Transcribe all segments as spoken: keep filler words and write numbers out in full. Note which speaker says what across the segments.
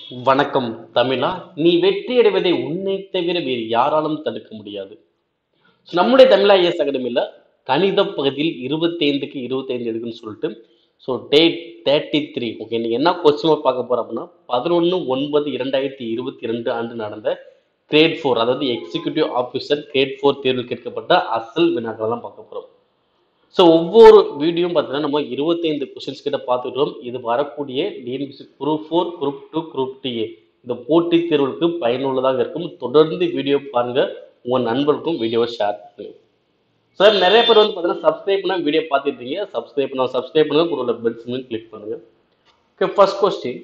Speaker 1: வணக்கம் தமிழா. நீ வெற்றி அடைவதை உன்னை தவிர வேறு யாராலும் தடுக்க முடியாது. So, நம்முடைய தமிழா ஐஎஸ் அகாடமியில கணித பகுதியில் இருபத்தி ஐந்துக்கு இருபத்தி ஐந்து எடுக்குன்னு சொல்லிட்டு so date thirty three okay நீங்க என்ன கொஸ்டின் பார்க்க போறோம் அப்படின்னா பதினொன்று ஒன்பது இரண்டாயிரத்தி இருபத்தி ரெண்டு ஆண்டு நடந்த கிரேட் ஃபோர் அதாவது எக்ஸிக்யூட்டிவ் ஆஃபீஸர் கிரேட் ஃபோர் தேர்வில் கேட்கப்பட்ட அசல் வினாக்கள் தான் பார்க்க போறோம். ஸோ ஒவ்வொரு வீடியோவும் பார்த்தீங்கன்னா நம்ம இருபத்தைந்து கொஸ்டின்ஸ் கிட்ட பார்த்துட்டோம். இது வரக்கூடிய TNPSC group four group two group டிஏ இந்த போட்டித் தேர்வுக்கு பயனுள்ளதாக இருக்கும். தொடர்ந்து வீடியோ பாருங்க, உங்க நண்பருக்கும் வீடியோவை ஷேர் பண்ணுங்க. சார் நிறைய பேர் வந்து பார்த்தீங்கன்னா சப்ஸ்கிரைப் பண்ண வீடியோ பார்த்துட்டீங்க. சப்ஸ்கிரைப் பண்ண சப்ஸ்கிரைப் பண்ணுங்க, கூட பெல் சிம்பிள் கிளிக் பண்ணுங்க. Okay, first question.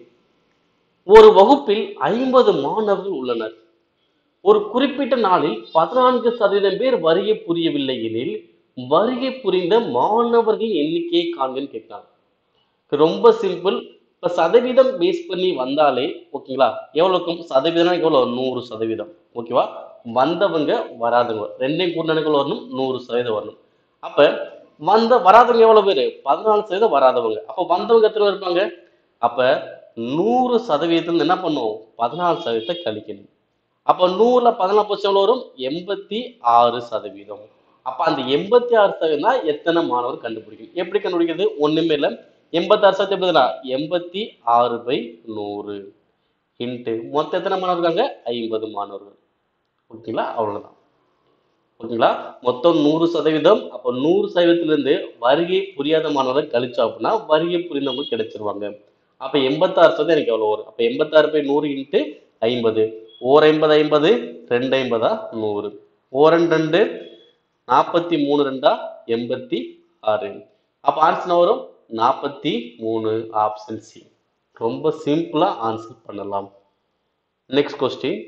Speaker 1: ஒரு வகுப்பில் ஐம்பது மாணவர்கள் உள்ளனர். ஒரு குறிப்பிட்ட நாளில் பதினான்கு சதவீதம் பேர் வருகை புரியவில்லை எனில் வருகை புரிந்த மாணவர்களின் எண்ணிக்கையை காண்கன்னு கேட்கிறாங்க. ரொம்ப சிம்பிள். இப்ப சதவீதம் பேஸ் பண்ணி வந்தாலே ஓகேங்களா, எவ்வளவுக்கும் சதவீதம் எவ்வளவு நூறு சதவீதம் ஓகேவா. வந்தவங்க வராதவங்க ரெண்டையும் கூட்டணிகள் வரணும், நூறு சதவீதம் வரணும். அப்ப வந்த வராதவங்க எவ்வளவு பேரு? பதினாலு சதவீதம் வராதவங்க. அப்ப வந்தவங்க எத்தனை இருப்பாங்க? அப்ப நூறு சதவீதம் என்ன பண்ணும்? பதினாலு சதவீதத்தை கழிக்கணும். அப்ப நூறுல பதினாலு பர்சன்ட் எவ்வளவு வரும்? எண்பத்தி ஆறு சதவீதம். அப்ப அந்த எண்பத்தி ஆறு சதவீதம் எத்தனை மாணவர் கண்டுபிடிக்கும்? எப்படி கண்டுபிடிக்கிறது? ஒண்ணுமே இல்லை. எண்பத்தி ஆறு சதவீதம் எண்பத்தி ஆறு பை நூறு இன்ட்டு மொத்தம் எத்தனை மாணவர் இருக்காங்க? ஐம்பது மாணவர்கள். ஓகேங்களா, அவ்வளவுதான். ஓகேங்களா, மொத்தம் நூறு சதவீதம். அப்ப நூறு சதவீதத்துல இருந்து வருகை புரியாத மாணவர்கள் கழிச்சா அப்படின்னா வருகை புரிந்தவங்க கிடைச்சிருவாங்க. அப்ப எண்பத்தி ஆறு சதவீதம் எனக்கு எவ்வளவு வரும்? அப்ப எண்பத்தி ஆறு பை நூறு இன்ட்டு ஐம்பது. ஓர் ஐம்பது ஐம்பது, ரெண்டு ஐம்பதா நூறு. ஓரன் ரெண்டு நாற்பத்தி மூணு ரெண்டா எண்பத்தி ஆறு. அப்ப ஆன்சர் வரும் நாற்பத்தி மூணு. Option C. ரொம்ப சிம்பிளா ஆன்சர் பண்ணலாம். Next question.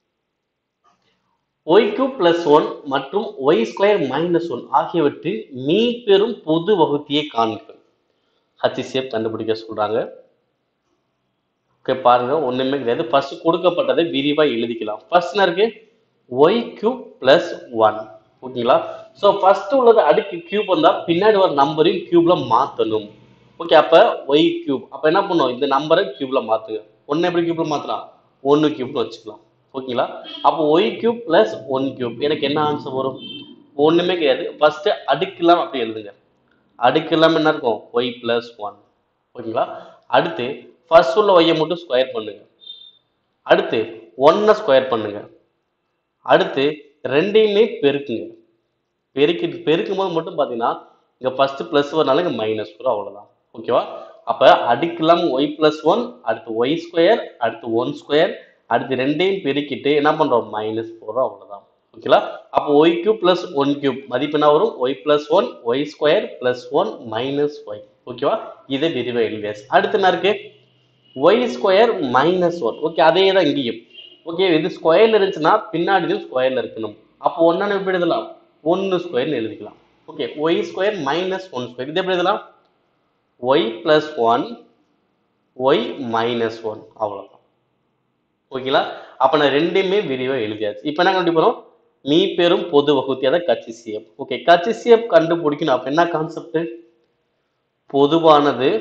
Speaker 1: Y cube plus one மற்றும் ஒய் ஸ்கொயர் மைனஸ் ஒன் ஆகியவற்றில் மீ பெறும் பொது வகுத்தியை காண்க. ஹச்சிசிஎஃப் கண்டுபிடிக்க சொல்றாங்க. ஓகே, பாருங்க, ஒண்ணுமே கிடையாது. ஃபர்ஸ்ட் கொடுக்கப்பட்டதை விரிவா எழுதிக்கலாம். ஃபர்ஸ்ட் இருக்கு ஒய் கியூப் பிளஸ் ஒன். ஓகேங்களா, சோ ஃபர்ஸ்ட் உள்ளது அடுக்கு கியூப் வந்தா பின்னாடி ஒரு நம்பரையும் கியூப்ல மாத்தணும். ஓகே, அப்ப ஒய் கியூப் அப்ப என்ன பண்ணும்? இந்த நம்பரை கியூப்ல மாத்துங்க. ஒன்னு எப்படி கியூப்ல மாத்தலாம்? ஒன்னு கியூப்னு வச்சுக்கலாம். ஓகேங்களா, அப்ப Y cube plus one cube எனக்கு என்ன ஆன்சர் வரும்? ஒண்ணுமே கிடையாது. ஃபர்ஸ்ட் அடுக்கலாம் அப்படி எழுதுங்க. அடுக்கு இல்லாம என்ன இருக்கும்? Y plus one. ஓகேங்களா, அடுத்து ஃபர்ஸ்ட் உள்ள ஒய்யை மட்டும் ஸ்கொயர் பண்ணுங்க. அடுத்து ஒன்னை ஸ்கொயர் பண்ணுங்க. அடுத்து ரெண்டையுமே பெருக்குங்க. பெருக்கி பெருக்கும் போது மட்டும் பாத்தீங்கன்னா இங்க ஃபர்ஸ்ட் பிளஸ் வரனால இங்க மைனஸ் வரும், அவ்வளவுதான். ஓகேவா, அப்ப அடுக்கலாம் ஒய் பிளஸ் ஒன், அடுத்து ஒய் ஸ்கொயர், அடுத்து ஒன் ஸ்கொயர், அடுத்து ரெண்டையும் பெருக்கிட்டு என்ன பண்றோம்? மைனஸ் போடுறோம், அவ்வளவுதான். ஓகேங்களா, அப்போ Y cube plus one cube மதிப்பு என்ன வரும்? Y plus one Y square plus one minus Y. ஓகேவா, இதை விரிவா எழுதியாச்சு. அடுத்து என்ன இருக்கு? Y square minus one. Okay, அதே தான் இங்கேயும். ஓகே, இது ஸ்கொயர்ல இருந்துச்சுன்னா பின்னாடி ஸ்கொயர்ல இருக்கணும். அப்போ ஒன்னு எப்படி எழுதலாம்? ஒன்னு ஸ்கொயர்னு எழுதிக்கலாம். Okay, Y square minus one square இது எப்படி எழுதலாம்? Y plus one Y minus one, அவ்வளவுதான். ஓகேங்களா, அப்ப நான் ரெண்டுமே விரிவா எழுதியாச்சு. இப்ப என்ன கண்டுபிடிப்போம்? மீ பெரும் பொது வகுத்தி, அதை கச்சிசிஎஃப். ஓகே, கச்சிசிஎஃப் கண்டுபிடிக்கணும். அப்ப என்ன கான்செப்ட்? பொதுவானது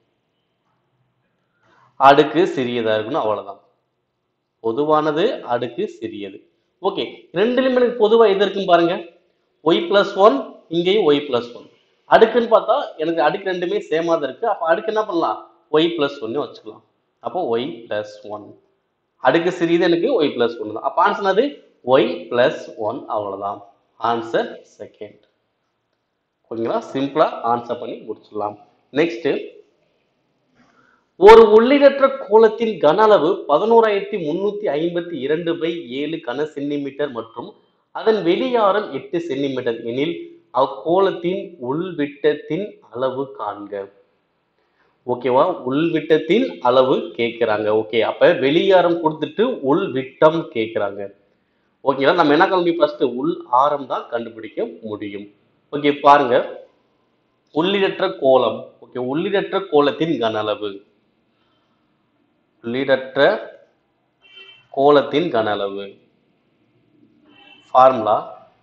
Speaker 1: அடுக்கு சிறியதா இருக்கணும், அவ்வளவுதான். பொதுவானது அடுக்கு சிறியது. ஓகே, ரெண்டுலயுமே எனக்கு பொதுவா எது இருக்குன்னு பாருங்க. ஒய் பிளஸ் ஒன், இங்கேயும் ஒய் பிளஸ் ஒன். அடுக்குன்னு பார்த்தா எனக்கு அடுக்கு ரெண்டுமே சேமா தான் இருக்கு. அப்ப அடுக்கு என்ன பண்ணலாம்? ஒய் பிளஸ் ஒன்னு வச்சுக்கலாம். அப்போ ஒய் பிளஸ் ஒன். அடுக்கு சிறியது எனக்கு ஒய் பிளஸ் ஒன் தான். அப்ப ஆன்சர் அது ஒய் பிளஸ் ஒன், அவ்வளவுதான். Answer second. ஓகேங்களா, சிம்பிளா ஆன்சர் பண்ணி முடிச்சிடலாம். நெக்ஸ்ட், ஒரு உள்ளிடற்ற கோளத்தின் கன அளவு பதினோராயிரத்தி முன்னூத்தி ஐம்பத்தி இரண்டு பை ஏழு கன சென்டிமீட்டர் மற்றும் அதன் வெளியாரம் எட்டு சென்டிமீட்டர் எனில் அக்கோளத்தின் உள்விட்டத்தின் அளவு காண்க. ஓகேவா, உள்விட்டத்தின் அளவு கேட்கிறாங்க. ஓகே, அப்ப வெளியாரம் கொடுத்துட்டு உள் விட்டம் கேட்கிறாங்க. ஓகேங்களா, நம்ம என்ன கண்டுபிடிக்கும்? ஃபர்ஸ்ட் உள் ஆரம் தான் கண்டுபிடிக்க முடியும். ஓகே, பாருங்க, உள்ளிடற்ற கோளம். ஓகே, உள்ளிடற்ற கோளத்தின் கன அளவு உள்ளிடற்ற கோளத்தின் கன அளவு formula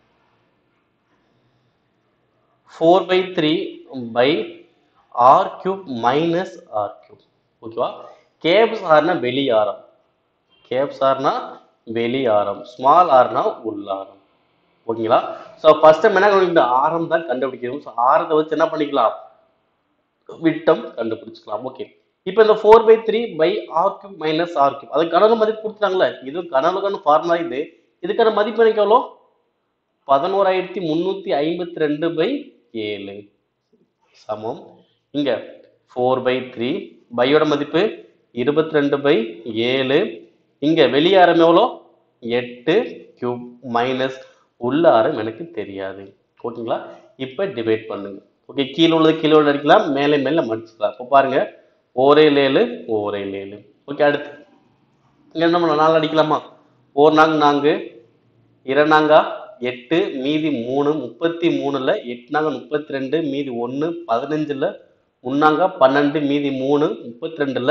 Speaker 1: four pi three by R cube minus R cube. ஓகேவா, கேப்ஸ் ஆர்னா வெளி ஆரம், கேப்ஸ் ஆர்னா வெளி ஆரம், ஸ்மால் ஆர்னா உள்ளாரம். ஓகேங்களா? ஸோ ஃபர்ஸ்ட் டைம் என்ன இந்த ஆரம் தான் கண்டுபிடிக்கணும். ஸோ ஆரத்தை வச்சு என்ன பண்ணிக்கலாம், விட்டம் கண்டுபிடிச்சிக்கலாம். ஓகே, இப்போ இந்த four pi three by R cube minus R cube, அது கனவு மதிப்பு கொடுத்துட்டாங்களே, இது கனவுக்கான ஃபார்முலா. இது இதுக்கான மதிப்பு எனக்கு எவ்வளோ, பதினோராயிரத்தி முன்னூத்தி ஐம்பத்தி ரெண்டு பை ஏழு சமம். இங்க ஃபோர் பை த்ரீ பையோட மதிப்பு இருபத்தி ரெண்டு பை ஏழு. இங்க வெளியாரம் எவ்வளோ, எட்டு கியூப் மைனஸ் உள்ள ஆரம் எனக்கு தெரியாது. ஓகேங்களா? இப்போ டிவைட் பண்ணுங்க. ஓகே, கீழே உள்ளது கீழே உள்ள அடிக்கலாம், மேலே மேலே மடிச்சுக்கலாம். இப்போ பாருங்க, ஓரே ஏழு ஓரே ஏழு. ஓகே, அடுத்து இங்க என்ன பண்ணலாம், நாலு அடிக்கலாமா? ஓர் நாங்க நான்கு, இரண்டாங்கா எட்டு, மீதி மூணு, முப்பத்தி மூணுல எட்டுனாங்க முப்பத்தி ரெண்டு, மீதி ஒன்று பதினஞ்சுல, முன்னாங்க பன்னெண்டு, மீதி மூணு முப்பத்தி ரெண்டுல.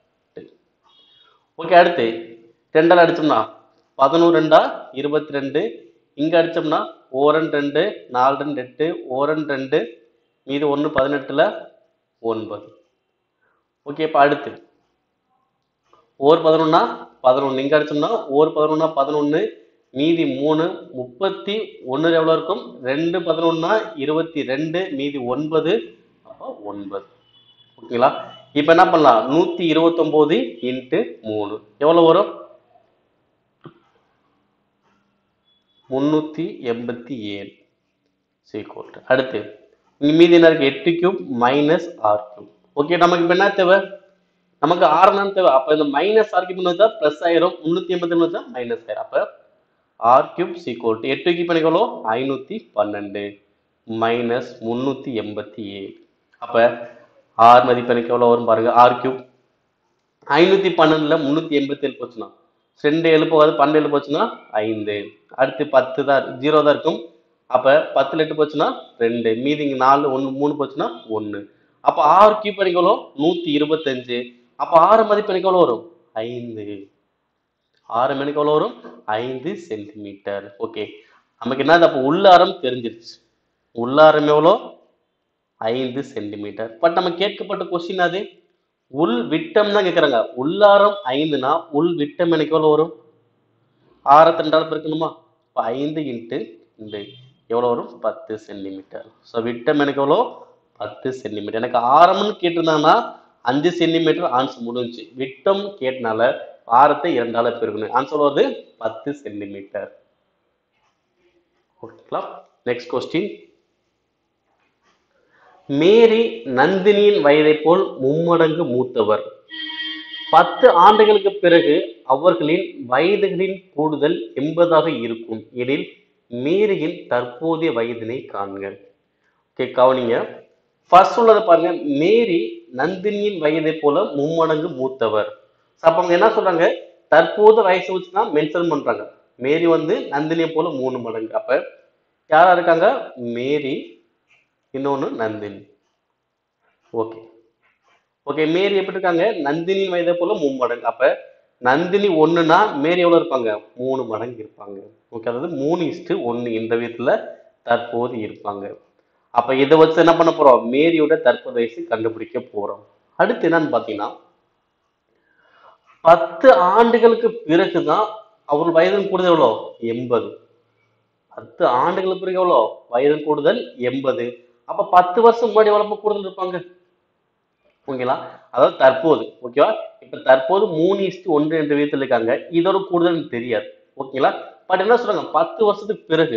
Speaker 1: ஓகே, அடுத்து ரெண்டால் அடிச்சோம்னா பதினோரு ரெண்டா இருபத்தி ரெண்டு. இங்க அடிச்சோம்னா ஓரன் ரெண்டு, நாலு ரெண்டு எட்டு, ஓரன் ரெண்டு, மீது ஒன்று பதினெட்டுல ஒன்பது. ஓகே, இப்போ அடுத்து ஓர் பதினொன்னா பதினொன்று. இங்க அடிச்சோம்னா ஓர் பதினொன்னா பதினொன்று, மீதி மூணு முப்பத்தி ஒன்று எவ்வளோ இருக்கும், ரெண்டு பதினொன்னா இருபத்தி ரெண்டு, மீதி ஒன்பது, அப்போ ஒன்பது. ஓகேங்களா? இப்போ என்ன பண்ணலாம், நூத்தி இருபத்தி ஒன்பது இன்ட்டு மூணு எவ்வளோ வரும், முன்னூத்தி எண்பத்தி ஏழு. சீக்கோட்டு. அடுத்து இங்க மீதி என்ன இருக்கு, எட்டு cube minus R cube. Okay, நமக்கு இப்போ என்ன தேவை, நமக்கு ஆர் தான் தேவை. அப்போ இந்த மைனஸ் ஆர் கியூப் வச்சா பிளஸ் ஆயிரும், முன்னூத்தி எண்பத்தி ஏழு வச்சா மைனஸ் ஆயிரும். அப்போ ஆர் கியூப் சீக்கோட்டு எட்டு கியூப் பண்ணிக்கோ ஐநூத்தி பன்னெண்டு மைனஸ் முன்னூத்தி எண்பத்தி ஏழு. அப்ப ஆர் மதிப்பு எனக்கு எவ்வளவு வரும் பாருங்க, ஆர் கியூப் ஐநூத்தி பன்னெண்டுல முன்னூத்தி எண்பத்தி ஏழு போச்சுன்னா ரெண்டு ஏழு போகாது, பன்னெண்டு ஏழு போச்சுன்னா ஐந்து. அடுத்து பத்து தான் ஜீரோ தான் இருக்கும். அப்ப பத்துல எட்டு போச்சுன்னா ரெண்டு, மீதி இங்க நாலு ஒன்று மூணு போச்சுன்னா ஒன்று. அப்ப ஆறு கியூப் எனக்கு எவ்வளோ, நூத்தி இருபத்தஞ்சு. அப்ப ஆறு மதிப்பு எனக்கு எவ்வளோ வரும், ஐந்து. ஆறு மணிக்கு எவ்வளோ வரும், ஐந்து சென்டிமீட்டர். ஓகே, நமக்கு என்ன, அப்போ உள்ளாரம் தெரிஞ்சிருச்சு. உள்ளாரம் எவ்வளோ, ஐந்து சென்டிமீட்டர். பட் நம்ம கேட்கப்பட்ட கொஸ்டின் அது உள் விட்டம் தான் கேட்கறாங்க. உள்ளாரம் ஐந்துனா உள் விட்டம் எனக்கு எவ்வளோ வரும், ஆரத்தி ரெண்டாவது பெருக்கணுமா, இப்போ ஐந்து இன்ட்டு இந்த எவ்வளோ வரும், பத்து சென்டிமீட்டர். ஸோ விட்டம் எனக்கு எவ்வளோ, பத்து சென்டிமீட்டர். எனக்கு ஆரம்னு கேட்டிருந்தாங்கன்னா அஞ்சு சென்டிமீட்டர் ஆன்சர் முடிஞ்சு. விட்டம் கேட்டனால ஆரத்தை இரண்டால பெருக்கணும். ஆன்சர் வருது பத்து சென்டிமீட்டர். ஓகேங்களா? Next question. மேரி நந்தினியின் வயதை போல் மும்மடங்கு மூத்தவர். பத்து ஆண்டுகளுக்கு பிறகு அவர்களின் வயதுகளின் கூடுதல் எண்பதாக இருக்கும் எனில் மேரியின் தற்போதைய வயதினை காண்க. ஓகே, கவனிங்க. ஃபர்ஸ்ட் உள்ளதை பாருங்க, மேரி நந்தினியின் வயதை போல மும்மடங்கு மூத்தவர். அப்ப அவங்க என்ன சொல்றாங்க, தற்போது வயசு வச்சுதான் மென்ஷன் பண்றாங்க. மேரி வந்து நந்தினியை போல மூணு மடங்கு. அப்ப யாரா இருக்காங்க, மேரி, இன்னொன்னு நந்தினி. ஓகே ஓகே மேரி எப்படி இருக்காங்க, நந்தினி வயதை போல மூணு மடங்கு. அப்ப நந்தினி ஒண்ணுனா மேரி எவ்வளவு இருப்பாங்க, மூணு மடங்கு இருப்பாங்க. ஓகே, அதாவது மூணு இஸ்டு ஒண்ணு இந்த விதத்துல தற்போது இருப்பாங்க. அப்ப இதை வச்சு என்ன பண்ண போறோம், மேரியோட தற்போது வயசு கண்டுபிடிக்க போறோம். அடுத்து என்னன்னு பாத்தீங்கன்னா, பத்து ஆண்டுகளுக்கு பிறகுதான் அவர் வயதின் கூடுதல் எவ்வளோ, எண்பது. பத்து ஆண்டுகளுக்கு பிறகு எவ்வளோ வயதின் கூடுதல் எண்பது. அப்ப பத்து வருஷம் முன்னாடி எவ்வளவு கூடுதல் இருப்பாங்க, ஓகேங்களா? அதாவது தற்போது. ஓகேவா? இப்ப தற்போது மூணு இஸ்டு ஒன்று என்ற விதத்தில் இருக்காங்க. இதோட கூடுதல் தெரியாது. ஓகேங்களா? பட் என்ன சொல்றாங்க, பத்து வருஷத்துக்கு பிறகு,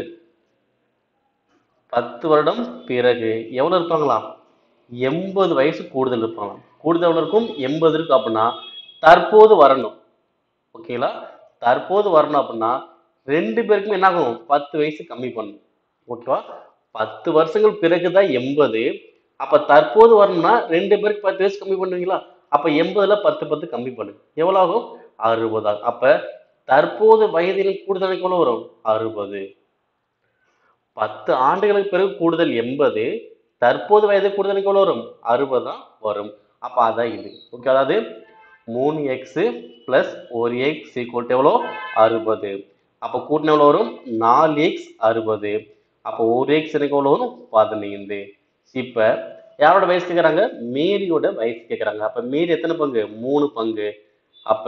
Speaker 1: பத்து வருடம் பிறகு எவ்வளவு இருப்பாங்களா, எண்பது வயசு கூடுதல் இருப்பாங்களாம். கூடுதல் எவ்வளவு இருக்கும், எண்பது இருக்கு. அப்படின்னா தற்போது வரணும். ஓகேங்களா? தற்போது வரணும் அப்படின்னா ரெண்டு பேருக்குமே என்ன ஆகும், பத்து வயசு கம்மி பண்ணும். ஓகேவா? பத்து வருஷங்கள் பிறகுதான் எண்பது. அப்ப தற்போது வரணும்னா ரெண்டு பேருக்கு பத்து வயசு கம்மி பண்ணுவீங்களா, அப்ப எண்பதுல பத்து பத்து கம்மி பண்ணுங்க, எவ்வளவு ஆகும், அறுபது ஆகும். அப்ப தற்போது வயதில் கூடுதல் எவ்வளவு வரும், அறுபது. பத்து ஆண்டுகளுக்கு பிறகு கூடுதல் எண்பது, தற்போது வயது கூடுதல் எவ்வளவு வரும், அறுபது தான் வரும். அப்ப அதான் இது. ஓகே, அதாவது மூணு எக்ஸ் பிளஸ் ஒரு எக்ஸ் ஈக்குவல் டு எவ்வளோ, அறுபது. அப்ப கூட்டின எவ்வளவு வரும், நாலு எக்ஸ் அறுபது. அப்போ ஒரு எக்ஸ் எனக்கு எவ்வளவு வரும், பதினைந்து. இப்ப யாரோட வயசு கேட்குறாங்க? மேரியோட வயசு கேட்குறாங்க. அப்ப மேரி எத்தனை பங்கு? மூணு பங்கு. அப்ப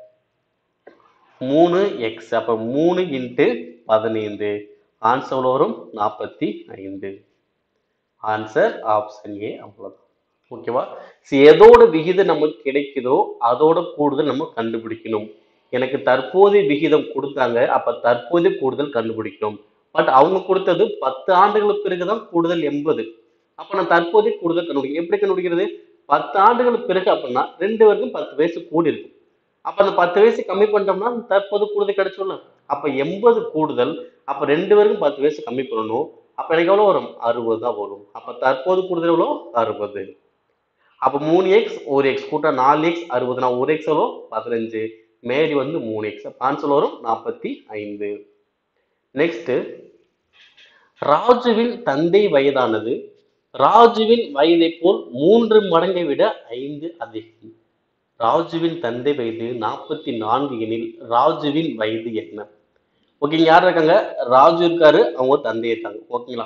Speaker 1: மூணு எக்ஸ். அப்ப மூணு இன்ட்டு பதினைந்து. ஆன்சர் வரும் நாற்பத்தி ஐந்து. Answer option A. அவ்வளவுதான். ஓகேவா? எதோட விகிதம் நமக்கு கிடைக்குதோ அதோட கூடுதல் நம்ம கண்டுபிடிக்கணும். எனக்கு தற்போதைய விகிதம் கொடுத்தாங்க, அப்ப தற்போதைய கூடுதல் கண்டுபிடிக்கணும். பட் அவங்க கொடுத்தது பத்து ஆண்டுகளுக்கு பிறகுதான் கூடுதல் எண்பது. அப்ப நான் தற்போதைய கூடுதல் கண்டுபிடிக்கும். எப்படி கண்டுபிடிக்கிறது? பத்து ஆண்டுகளுக்கு பிறகு அப்படின்னா ரெண்டு பேருக்கும் பத்து வயசு கூடி இருக்கும். அப்ப அந்த பத்து வயசு கம்மி பண்ணிட்டோம்னா தற்போது கூடுதல் கிடைச்சும்ல. அப்ப எண்பது கூடுதல். அப்ப ரெண்டு பேருக்கும் பத்து வயசு கம்மி பண்ணணும். அப்ப எனக்கு எவ்வளவு வரும்? அறுபது தான் வரும். அப்ப தற்போது கூடுதல் எவ்வளவு? அறுபது. அப்ப மூணு எக்ஸ் ஒரு எக்ஸ் கூட்ட நாலு எக்ஸ் அறுபது. நான் ஒரு எக்ஸ் எவ்வளோ? பதினஞ்சு. மேரி வந்து மூணு எக்ஸ். ஆன்சர் வரும் நாற்பத்தி ஐந்து. நெக்ஸ்ட், ராஜுவின் தந்தை வயதானது ராஜுவின் வயதை போல் மூன்று மடங்கை விட ஐந்து அதிகம். ராஜுவின் தந்தை வயது நாற்பத்தி நான்கு எனில் ராஜுவின் வயது என்ன? ஓகே, யார் இருக்காங்க? ராஜு இருக்காரு, அவங்க தந்தை இருக்காங்க. ஓகேங்களா?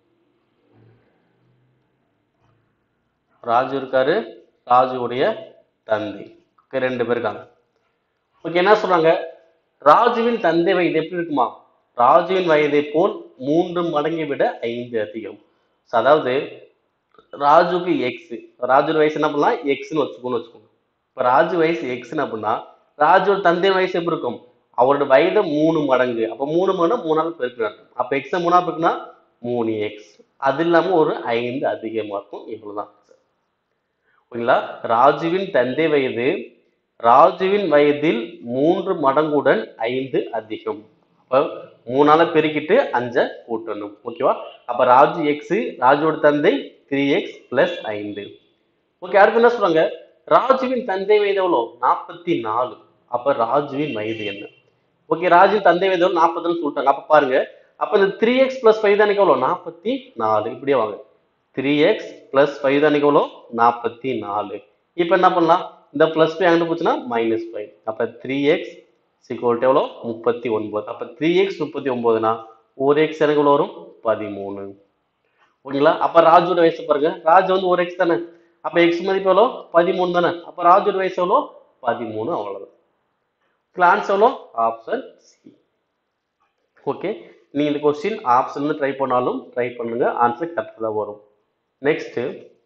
Speaker 1: ராஜு இருக்காரு, ராஜுடைய தந்தை. ரெண்டு பேர் இருக்காங்க. ஓகே, என்ன சொல்றாங்க? ராஜுவின் தந்தை வயது எப்படி இருக்குமா? ராஜுவின் வயதை போல் மூன்று மடங்கை விட ஐந்து அதிகம். அதாவது ராஜுக்கு எக்ஸ். ராஜு வயசு என்ன பண்ணலாம்? எக்ஸ்ன்னு வச்சுக்கோன்னு வச்சுக்கோங்க. இப்ப ராஜு வயசு எக்ஸ்ன்னு அப்படின்னா ராஜுவோட தந்தை வயசு எப்படி இருக்கும்? அவரோட வயதை மூணு மடங்கு. அப்ப மூணு மடங்கு மூணாவது பெருக்கணும். அப்ப எக்ஸ் மூணா பெருக்குனா மூணு எக்ஸ். அது இல்லாம ஒரு ஐந்து அதிகமா இருக்கும். இவ்வளவுதான். ஓகேங்களா? ராஜுவின் தந்தை வயது ராஜுவின் வயதில் மூன்று மடங்குடன் ஐந்து அதிகம். அப்ப மூணால பெருக்கிட்டு அஞ்ச கூட்டணும். ஓகேவா? அப்ப ராஜு எக்ஸ், ராஜுவோட தந்தை த்ரீ எக்ஸ் பிளஸ் ஐந்து. ஓகே, அடுத்து என்ன சொல்றாங்க? ராஜுவின் தந்தை வயது எவ்வளோ? நாற்பத்தி நாலு. அப்ப ராஜுவின் வயது என்ன? ஓகே, ராஜுவின் தந்தை வயது எவ்வளோ? நாற்பதுன்னு சொல்லிட்டாங்க. அப்ப பாருங்க, அப்ப இந்த த்ரீ எக்ஸ் பிளஸ் ஃபைவ் தான் எவ்வளோ? நாற்பத்தி நாலு. இப்படியே வாங்க. த்ரீ எக்ஸ் பிளஸ் ஃபைவ் தான் எவ்வளோ? நாற்பத்தி நாலு. இப்ப என்ன பண்ணலாம்? இந்த பிளஸ் ஃபைவ் அங்கிட்டு போச்சுன்னா மைனஸ் ஃபைவ். அப்ப த்ரீ எக்ஸ் சிக்வல் எவ்வளோ? முப்பத்தி ஒன்பது. அப்ப த்ரீ எக்ஸ் முப்பத்தி ஒன்பதுனா ஒரு எக்ஸ் எனக்கு எவ்வளோ வரும்? பதிமூணு. ஓகேங்களா? அப்ப ராஜுவோட வயசு பாருங்க. ராஜு வந்து ஒரு எக்ஸ் தானே. அப்ப எக்ஸ் மதிப்பு எவ்வளோ? பதிமூணு தானே. அப்ப ராஜோட வயசு எவ்வளோ? பதிமூணு. அவ்வளவுதான். ஆன்சர் எவ்வளோ? Option C. ஓகே, நீங்க இந்த கொஸ்டின் ஆப்ஷன் ட்ரை பண்ணாலும் ட்ரை பண்ணுங்க, ஆன்சர் கரெக்டா தான் வரும். நெக்ஸ்ட்,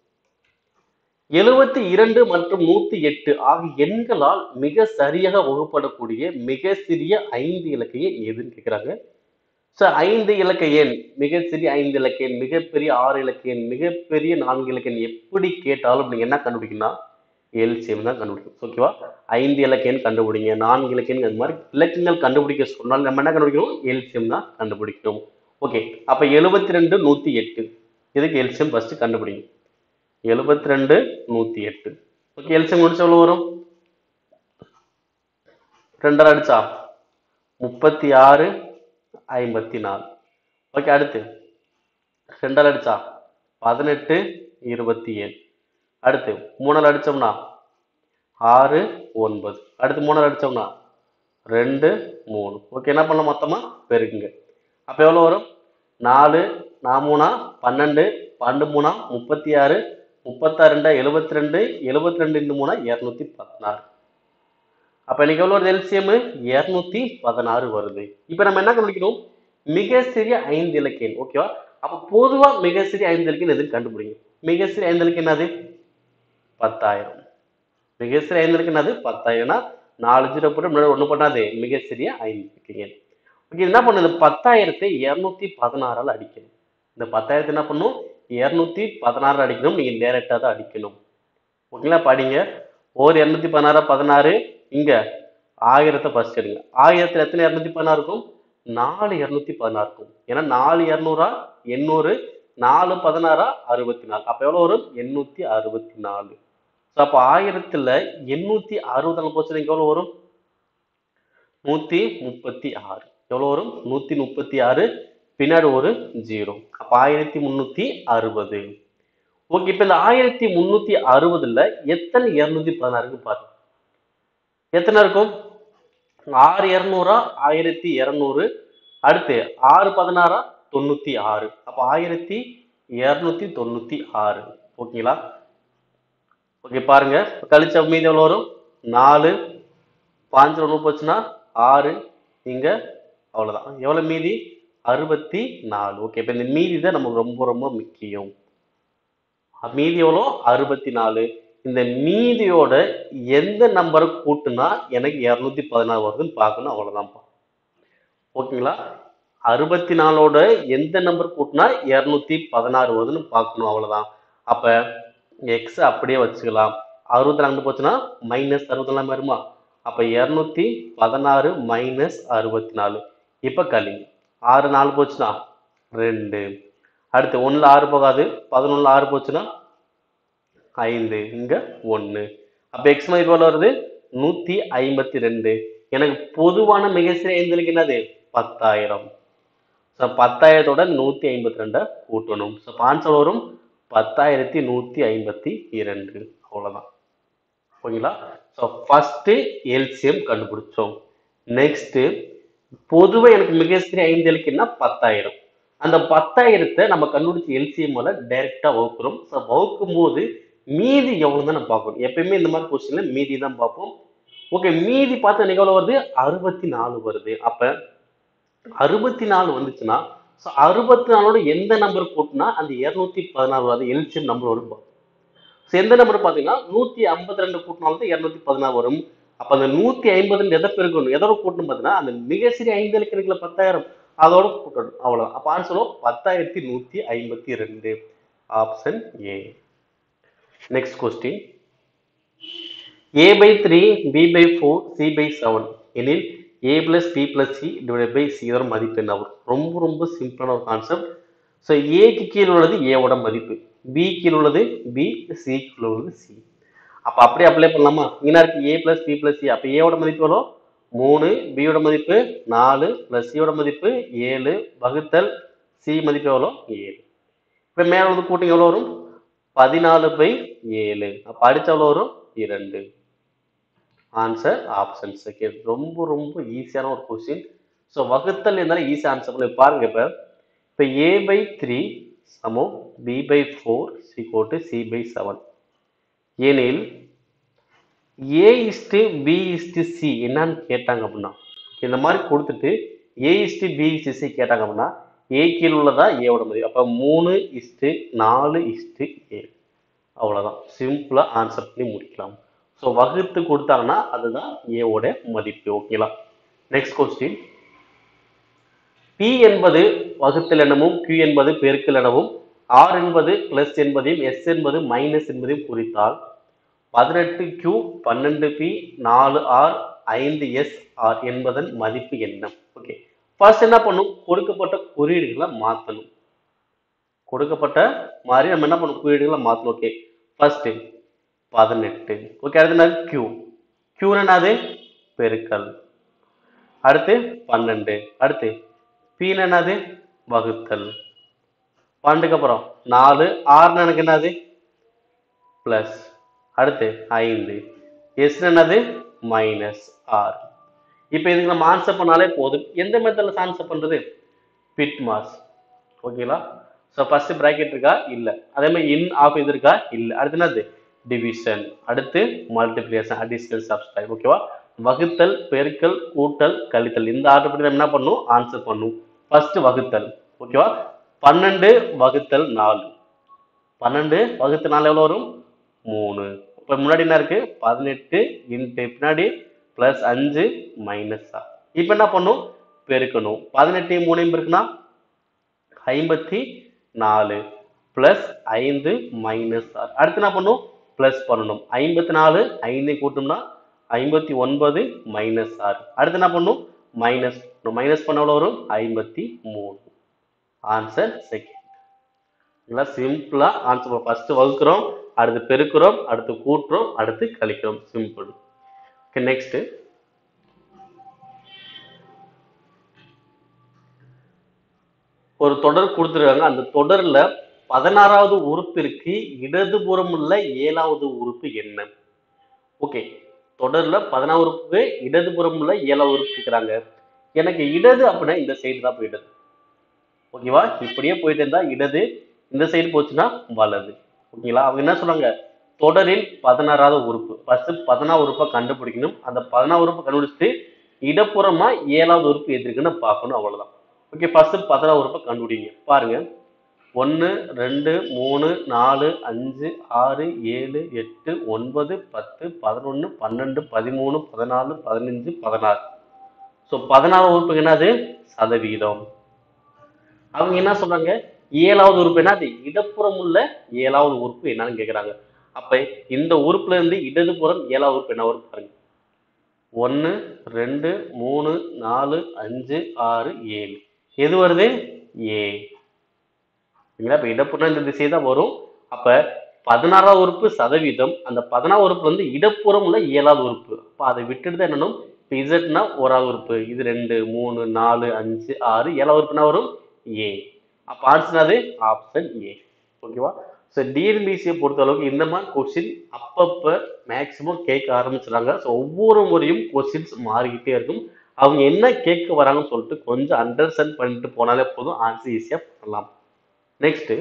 Speaker 1: எழுபத்தி இரண்டு மற்றும் நூத்தி எட்டு ஆகிய எண்களால் மிக சரியாக வகுப்படக்கூடிய மிக சிறிய ஐந்து இலக்க எண் எதுன்னு கேட்கிறாங்க. ஸோ ஐந்து இலக்க எண், மிகச்சிறிய ஐந்து இலக்க எண், மிகப்பெரிய ஆறு இலக்க எண், மிகப்பெரிய நான்கு இலக்க எண் எப்படி கேட்டாலும் நீங்க என்ன கண்டுபிடிக்கணும்? எல்சிஎம் தான் கண்டுபிடிக்கும். ஓகேவா? ஐந்து இலக்க எண் கண்டுபிடிங்க, நான்கு இலக்க எண், அது மாதிரி இலக்கங்கள் கண்டுபிடிக்க சொன்னால் நம்ம என்ன கண்டுபிடிக்கணும்? எல்சிஎம் தான் கண்டுபிடிக்கணும். ஓகே, அப்ப எழுபத்தி ரெண்டு நூத்தி எட்டு இதுக்கு எல்சிஎம் ஃபர்ஸ்ட் கண்டுபிடிங்க. எழுபத்தி ரெண்டு நூத்தி எட்டு. ஓகே, எல்சிஎம் முடிச்ச எவ்வளவு வரும்? ரெண்டரை அடிச்சா முப்பத்தி ஆறு ஐம்பத்தி நாலு. ஓகே, அடுத்து ரெண்டால் அடிச்சா பதினெட்டு இருபத்தி ஏழு. அடுத்து மூணால் அடிச்சோம்னா ஆறு ஒன்பது. அடுத்து மூணால் அடிச்சோம்னா ரெண்டு மூணு. ஓகே, என்ன பண்ணலாம்? மொத்தமா பெருக்குங்க. அப்ப எவ்வளவு வரும்? நாலு நான் மூணா பன்னெண்டு, பன்னெண்டு மூணா முப்பத்தி ஆறு, முப்பத்தாறு ரெண்டா எழுபத்தி ரெண்டு, எழுபத்தி ரெண்டு இன்டு மூணா இருநூத்தி பதினாறு. அப்ப எனக்கு எவ்வளவு வருது? எல்சிஎம் இருநூத்தி பதினாறு வருது. இப்ப நம்ம என்ன கண்டுபிடிக்கணும்? மிக சிறிய ஐந்து இலக்க எண். ஓகேவா? அப்ப பொதுவா மிக சிறிய ஐந்து இலக்க எண் எதுன்னு கண்டுபிடிங்க. மிக சிறிய ஐந்து இலக்க என்னது? பத்தாயிரம். மிக சிறிய ஐந்து இலக்க என்னது? பத்தாயிரம்னா நாலு ஜீரோ போட்டு முன்னாடி ஒண்ணு பண்ணாது. மிக சிறிய ஐந்து இலக்க எண். ஓகே, என்ன பண்ணுது? பத்தாயிரத்தை இருநூத்தி பதினாறால் அடிக்கணும். இந்த பத்தாயிரத்தை என்ன பண்ணும்? இருநூத்தி பதினாறு அடிக்கணும். நீங்க டைரக்டா தான் அடிக்கணும். ஓகேங்களா? படிங்க. ஒரு இருநூத்தி பதினாறு பதினாறு. இங்க ஆயிரத்தை ஃபர்ஸ்ட் எடுங்க. ஆயிரத்துல எத்தனை இருநூத்தி பதினாறு இருக்கும்? நாலு இருநூத்தி பதினாறு இருக்கும். ஏன்னா நாலு இருநூறா எண்ணூறு, நாலு பதினாறா அறுபத்தி நாலு. அப்ப எவ்வளவு வரும்? எண்ணூத்தி அறுபத்தி நாலு. அப்ப ஆயிரத்துல எண்ணூத்தி அறுபது போச்சு எவ்வளவு வரும்? நூத்தி முப்பத்தி ஆறு. எவ்வளவு வரும்? நூத்தி முப்பத்தி ஆறு. பின்னாடி ஒரு ஜீரோ. அப்ப ஆயிரத்தி முன்னூத்தி அறுபது. ஓகே, இப்ப இந்த ஆயிரத்தி முன்னூத்தி அறுபதுல எத்தனை இருநூத்தி பதினாறுக்கு பாருங்க. எத்தனை இருக்கும்? ஆறு இருநூறா ஆயிரத்தி இருநூறு. அடுத்து ஆறு பதினாறா தொண்ணூத்தி ஆறு. அப்ப ஆயிரத்தி இருநூத்தி தொண்ணூத்தி ஆறு. ஓகேங்களா? ஓகே பாருங்க, கழிச்ச மீதி எவ்வளோ வரும்? நாலு, பாஞ்சு ஒன்று போச்சுன்னா ஆறு, இங்க அவ்வளோதான். எவ்வளோ மீதி? அறுபத்தி நாலு. ஓகே, இப்போ இந்த மீதி தான் நமக்கு ரொம்ப ரொம்ப முக்கியம். மீதி எவ்வளோ? அறுபத்தி நாலு. இந்த மீதியோட எந்த நம்பரை கூட்டுனா எனக்கு இருநூத்தி பதினாறு வருதுன்னு பார்க்கணும், அவ்வளோதான்ப்பா. ஓகேங்களா? அறுபத்தி நாலோட எந்த நம்பர் கூட்டினா இருநூத்தி பதினாறு வருதுன்னு பார்க்கணும், அவ்வளோதான். அப்ப எக்ஸ் அப்படியே வச்சுக்கலாம். அறுபத்தி நாலு போச்சுன்னா மைனஸ் அறுபத்தி நாலு வருமா? அப்ப இருநூத்தி பதினாறு மைனஸ் அறுபத்தி நாலு. இப்ப களி ஆறு நாலு போச்சுன்னா ரெண்டு. அடுத்து ஒண்ணுல ஆறு போகாது, பதினொன்னுல ஆறு போச்சுன்னா ஐந்து, இங்க ஒண்ணு. அப்ப எக்ஸ் மதிப்பு எவ்வளவு வருது? நூத்தி ஐம்பத்தி ரெண்டு. எனக்கு பொதுவான மிகச்சிறிய ஐந்துக்கு என்னது? பத்தாயிரம். ஸோ பத்தாயிரத்தோட நூத்தி ஐம்பத்தி ரெண்டை கூட்டணும். ஸோ ஆன்சர் வரும் பத்தாயிரத்தி நூத்தி ஐம்பத்தி இரண்டு. அவ்வளவுதான். ஓகேங்களா? ஸோ ஃபர்ஸ்ட் எல்சிஎம் கண்டுபிடிச்சோம். நெக்ஸ்ட் பொதுவா எனக்கு மிகச்சிறிய ஐந்து இலக்குன்னா பத்தாயிரம். அந்த பத்தாயிரத்தை நம்ம கண்டுபிடிச்ச எல்சிஎம் டைரக்டா வகுக்கிறோம். ஸோ வகுக்கும் போது மீதி எவ்வளவு தான் நம்ம பார்க்கணும். எப்பயுமே இந்த மாதிரி கொஸ்டின்ல மீதி தான் பார்ப்போம். ஓகே, மீதி பார்த்து எனக்கு எவ்வளவு வருது? அறுபத்தி நாலு வருது. அப்ப அறுபத்தி நாலு வந்துச்சுன்னா அறுபத்தி நாலோட எந்த நம்பர் கூட்டினா அந்த இருநூத்தி பதினாறு வரும், எல்சிஎம் நம்பர் வரும். எந்த நம்பர் பாத்தீங்கன்னா நூத்தி ஐம்பத்தி ரெண்டு கூட்டினாலும் இருநூத்தி பதினாறு வரும். அப்ப அந்த நூத்தி ஐம்பது எதை பெருக்கணும், எதோட கூட்டணும் பாத்தீங்கன்னா அந்த மிக சிறிய ஐந்து இலக்கிற பத்தாயிரம் அதோட கூட்டணும், அவ்வளவுதான். அப்ப ஆன்சர் பத்தாயிரத்தி நூத்தி ஐம்பத்தி ரெண்டு. Option A. Next question, a by three, b by four, c by seven எனில் a plus b plus c divided by c ஓட மதிப்பு என்ன வரும்? ரொம்ப ரொம்ப சிம்பிளான ஒரு கான்செப்ட். ஸோ ஏக்கு கீழே உள்ளது ஏவோட மதிப்பு, பி கீழே உள்ளது பி, சி கீழே உள்ளது சி. அப்ப அப்படியே அப்ளை பண்ணலாமா? இங்க இருக்கு A plus B plus C. அப்ப ஏவோட மதிப்பு எவ்வளோ? மூணு, பியோட மதிப்பு நாலு, பிளஸ் சியோட மதிப்பு ஏழு, வகுத்தல் சி மதிப்பு எவ்வளோ? ஏழு. இப்ப மேல வந்து கூட்டிங் எவ்வளோ வரும்? பதினாலு பை ஏழு. அப்ப அடிச்ச எவ்வளோ வரும்? இரண்டு. Answer option second. ரொம்ப ரொம்ப ஈஸியான ஒரு கொஸ்டின். ஸோ வகுத்தல் இருந்தாலும் ஈஸி ஆன்சர் பண்ணி பாருங்க. இப்ப இப்ப ஏ பை த்ரீ சமம் பி பை ஃபோர் சிகோட்டு சி பை செவன் எனில் A is to B is to C என்னன்னு கேட்டாங்க அப்படின்னா, இந்த மாதிரி கொடுத்துட்டு A is to B is to C கேட்டாங்க அப்படின்னா ஏ கீழ் உள்ளதா ஏவோட மதிப்பு. அப்ப மூணு இஸ்டு நாலு இஸ்டு ஏழு. அவ்வளவுதான். சிம்பிளா ஆன்சர் பண்ணி முடிக்கலாம். ஸோ வகுத்து கொடுத்தாங்கன்னா அதுதான் ஏவோட மதிப்பு. ஓகேங்களா? நெக்ஸ்ட் கொஸ்டின், பி என்பது வகுத்தல் எனவும் Q என்பது பெருக்கல் எனவும் R என்பது பிளஸ் என்பதையும் S என்பது மைனஸ் என்பதையும் குறித்தால் பதினெட்டு Q, பன்னெண்டு P, நாலு R, ஐந்து S R என்பதன் மதிப்பு என்ன? ஓகே, ஃபர்ஸ்ட் என்ன பண்ணும்? கொடுக்கப்பட்ட குறியீடுகளை மாற்றணும். கொடுக்கப்பட்ட மாதிரி நம்ம என்ன பண்ணணும்? குறியீடுகளை மாற்றணும். ஓகே, ஃபர்ஸ்ட் பதினெட்டு. ஓகே, அடுத்து என்னது? Q. Q என்னது? பெருக்கல். அடுத்து பன்னெண்டு. அடுத்து P என்னது? வகுத்தல். பன்னெண்டுக்கு அப்புறம் நாலு. ஆறு எனக்கு என்னது? பிளஸ். அடுத்து ஐந்து. S என்னது? மைனஸ் ஆறு. இப்போ இதுக்கு நம்ம ஆன்சர் பண்ணாலே போதும். எந்த மெத்தட்ல ஆன்சர் பண்றது? BODMAS. ஓகேங்களா? ஸோ ஃபர்ஸ்ட் பிராக்கெட் இருக்கா? இல்ல. அதே மாதிரி இன் ஆஃப் இது இருக்கா? இல்ல. அடுத்து என்னது? டிவிஷன். அடுத்து மல்டிப்ளிகேஷன், அடிஷனல், சப்ஸ்ட்ராக்ட். ஓகேவா? வகுத்தல், பெருக்கல், கூட்டல், கழித்தல். இந்த ஆர்டர் படி நம்ம என்ன பண்ணும்? ஆன்சர் பண்ணும். ஃபர்ஸ்ட் வகுத்தல். ஓகேவா? பன்னெண்டு வகுத்தல் நாலு. பன்னெண்டு வகுத்தல் நாலு எவ்வளவு வரும்? மூணு. இப்ப முன்னாடி என்ன இருக்கு? பதினெட்டு இன்ட்டு பின்னாடி பிளஸ் அஞ்சு மைனஸ் ஆறு. இப்ப என்ன பண்ணும்? பெருக்கணும். பதினெட்டு மூணையும் பெருக்குனா ஐம்பத்தி நாலு பிளஸ் ஐந்து மைனஸ் ஆறு. அடுத்து என்ன பண்ணும்? பிளஸ் பண்ணணும். ஐம்பத்தி நாலு ஐந்து கூட்டணும்னா ஐம்பத்தி ஒன்பது மைனஸ் ஆறு. அடுத்து என்ன பண்ணும்? மைனஸ் மைனஸ் பண்ண எவ்வளவு வரும்? ஐம்பத்தி மூணு. Answer second. சிம்பிளா ஆன்சர். ஃபர்ஸ்ட் வகுக்கிறோம், அடுத்து பெருக்கிறோம், அடுத்து கூட்டுறோம், அடுத்து கழிக்கிறோம். சிம்பிள். ஓகே, நெக்ஸ்ட் ஒரு தொடர் கொடுத்துருக்காங்க. அந்த தொடர்ல பதினாறாவது உறுப்பிற்கு இடதுபுறம் உள்ள ஏழாவது உறுப்பு என்ன? ஓகே, தொடர்ல பதினாறு உறுப்பு இடதுபுறம் உள்ள ஏழாவது உறுப்பு இருக்கிறாங்க. எனக்கு இடது அப்படின்னா இந்த சைடு தான் போயிடுது. ஓகேவா? இப்படியே போயிட்டு இருந்தா இடது, இந்த சைடு போச்சுன்னா வலது. ஓகேங்களா? அவங்க என்ன சொல்றாங்க, தொடரில் பதினாறாவது உறுப்பு. ஃபர்ஸ்ட் பதினாறு உறுப்பை கண்டுபிடிக்கணும். அந்த பதினாறு உறுப்பு கண்டுபிடிச்சிட்டு இடப்புறமா ஏழாவது உறுப்பு எது இருக்குன்னு பார்க்கணும், அவ்வளவுதான். ஓகே, ஃபர்ஸ்ட் பதினாறு உறுப்பை கண்டுபிடிங்க. பாருங்க, ஒன்று ரெண்டு மூணு நாலு அஞ்சு ஆறு ஏழு எட்டு ஒன்பது பத்து பதினொன்று பன்னெண்டு பதிமூணு பதினாலு பதினஞ்சு பதினாறு. ஸோ பதினாறு உறுப்பு என்னது, சதவீதம். அவங்க என்ன சொல்றாங்க, ஏழாவது உறுப்பு என்னது, இடப்புறம் உள்ள ஏழாவது உறுப்பு என்னன்னு கேட்குறாங்க. அப்ப இந்த உறுப்புல இருந்து இடதுபுறம் ஏழாவது உறுப்பு என்ன வரும் பாருங்க. ஒன்று ரெண்டு மூணு நாலு அஞ்சு ஆறு ஏழு. எது வருது, ஏ. இப்ப இடப்புறம் இந்த திசை தான் வரும். அப்ப பதினாறாவது உறுப்பு சதவீதம். அந்த பதினாறு உறுப்பு வந்து இடப்புறம் உள்ள ஏழாவது உறுப்பு. அப்ப அதை விட்டுட்டு தான் என்னணும், இப்ப இசட்னா ஓராவது உறுப்பு, இது ரெண்டு மூணு நாலு அஞ்சு ஆறு ஏழாவது உறுப்புனா வரும் ஏ. அப்ப ஆன்சர் ஆப்ஷன் ஏ. ஓகேவா? ஸோ டிஎன்பிசியை பொறுத்த அளவுக்கு இந்த மாதிரி கொஸ்டின் அப்பப்ப மேக்சிமம் கேட்க ஆரம்பிச்சுறாங்க. ஸோ ஒவ்வொரு முறையும் கொஸ்டின்ஸ் மாறிக்கிட்டே இருக்கும். அவங்க என்ன கேட்க வராங்கன்னு சொல்லிட்டு கொஞ்சம் அண்டர்ஸ்டாண்ட் பண்ணிட்டு போனாலே போதும், ஆன்சர் ஈஸியா பண்ணலாம். நெக்ஸ்ட்,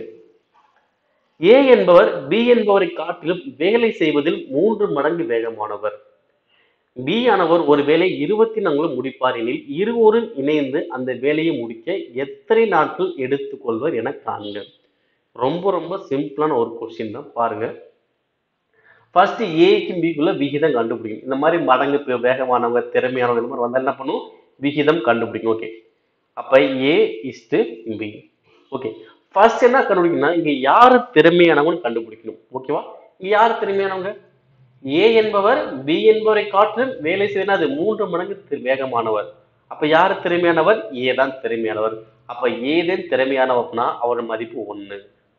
Speaker 1: ஏ என்பவர் பி என்பவரை காட்டிலும் வேலை செய்வதில் மூன்று மடங்கு வேகமானவர். பி ஆனவர் ஒரு வேலையை இருபத்தி நான்கு முடிப்பார் எனில் இருவரும் இணைந்து அந்த வேலையை முடிக்க எத்தனை நாட்கள் எடுத்துக்கொள்வர் என காண்க. ரொம்ப ரொம்ப சிம்பிளான ஒரு கொஸ்டின் தான், பாருங்க. ஃபர்ஸ்ட் ஏக்கும் பிக்குள்ள விகிதம் கண்டுபிடிக்கும். இந்த மாதிரி மடங்கு வேகமானவங்க திறமையானவங்க இந்த மாதிரி வந்தா என்ன பண்ணும், விகிதம் கண்டுபிடிக்கும். ஓகே, அப்ப A is to B. Okay, first என்ன கண்டுபிடிக்கணும்னா இங்க யாரு திறமையானவங்க கண்டுபிடிக்கணும். ஓகேவா? இங்க யாரு திறமையானவங்க, ஏ என்பவர் பி என்பவரை காட்டிலும் வேலை செய்வது அது மூன்று மடங்கு வேகமானவர். அப்ப யாரு திறமையானவர், ஏ தான் திறமையானவர். அப்ப ஏ தான் திறமையானவர்னா அவரோட மதிப்பு ஒண்ணு.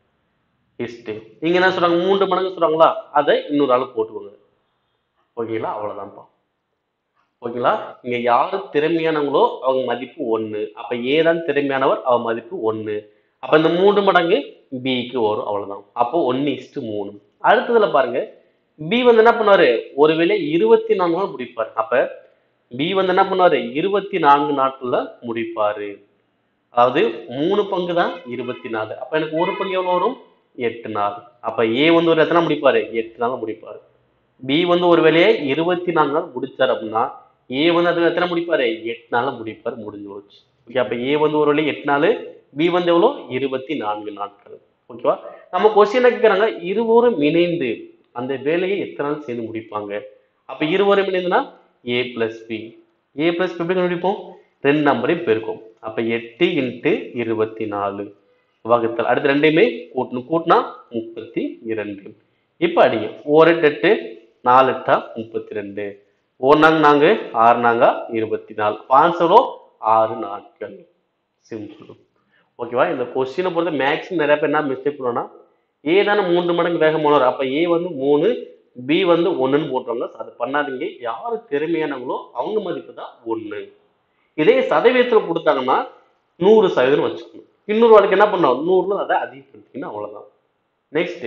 Speaker 1: நீங்க என்ன சொல்றாங்க, மூன்று மடங்கு சொல்றாங்களா, அதை இன்னொரு ஆளு போட்டுக்கோங்க. ஓகேங்களா? அவ்வளவுதான்ப்பா. ஓகேங்களா? இங்க யாரு திறமையானவங்களோ அவங்க மதிப்பு ஒண்ணு. அப்ப ஏ தான் திறமையானவர், அவ மதிப்பு ஒண்ணு. அப்ப இந்த மூன்று மடங்கு பிக்கு வரும், அவ்வளவுதான். அப்போ ஒன்னு இஸ்டு மூணு. அடுத்ததுல பாருங்க, பி வந்து என்ன பண்ணுவாரு, ஒருவேளை இருபத்தி நான்கு நாள் முடிப்பாரு. அப்ப பி வந்து என்ன பண்ணுவாரு, இருபத்தி நான்கு நாட்கள்ல முடிப்பாரு. அதாவது மூணு பங்கு தான் இருபத்தி நாலு. அப்ப எனக்கு ஒரு பங்கு எவ்வளவு வரும், எட்டு நாள். அப்ப ஏ வந்து ஒரு எத்தனை முடிப்பாரு, எட்டு நாள் முடிப்பாரு. பி வந்து ஒரு வேலையை இருபத்தி நான்கு நாள் முடிச்சாரு அப்படின்னா ஏ வந்து அது எத்தனை முடிப்பாரு, எட்டு நாள்ல முடிப்பாரு, முடிஞ்சு போச்சு. ஓகே, அப்ப ஏ வந்து ஒரு வேலையை எட்டு நாள், பி வந்து எவ்வளவு, இருபத்தி நான்கு நாட்கள். ஓகேவா? நம்ம கொஸ்டின் கேட்கிறாங்க, இருவரும் இணைந்து அந்த வேலையை எத்தனை நாள் சேர்ந்து முடிப்பாங்க. அப்ப இருவரும் இணைந்துனா A plus B. A plus B எப்படி கண்டுபிடிப்போம், ரெண்டு நம்பரையும் பெருக்கும். அப்ப எட்டு இன்ட்டு இருபத்தி நாலு வகுத்தல், அடுத்து ரெண்டையுமே கூட்டணும், கூட்டினா முப்பத்தி இரண்டு. இப்ப அடிங்க, ஓர் எட்டு எட்டு, நாலு எட்டா முப்பத்தி ரெண்டு, ஒரு நாங்க நாங்க ஆறு நாங்க இருபத்தி நாலு. ஆன்சரோ ஆறு நாட்கள். சிம்பிள். ஓகேவா? இந்த கொஸ்டினை பொறுத்த மேக்ஸிமம் நிறைய பேர் என்ன மிஸ்டேக் பண்ணுவோம்னா, ஏ தானே மூன்று மடங்கு வேகமானவர், அப்ப ஏ வந்து மூணு, பி வந்து ஒண்ணுன்னு போட்டுருவாங்க. அது பண்ணாதீங்க. யாரு திறமையானவங்களோ அவங்க மதிப்பு தான் ஒண்ணு. இதே சதவீதத்துல கொடுத்தாங்கன்னா நூறு சதவீதம் வச்சுக்கணும். இன்னொரு வாழ்க்கை என்ன பண்ணோம், நூறுல அதை அதிகப்படுத்திக்கணும், அவ்வளவுதான். நெக்ஸ்ட்,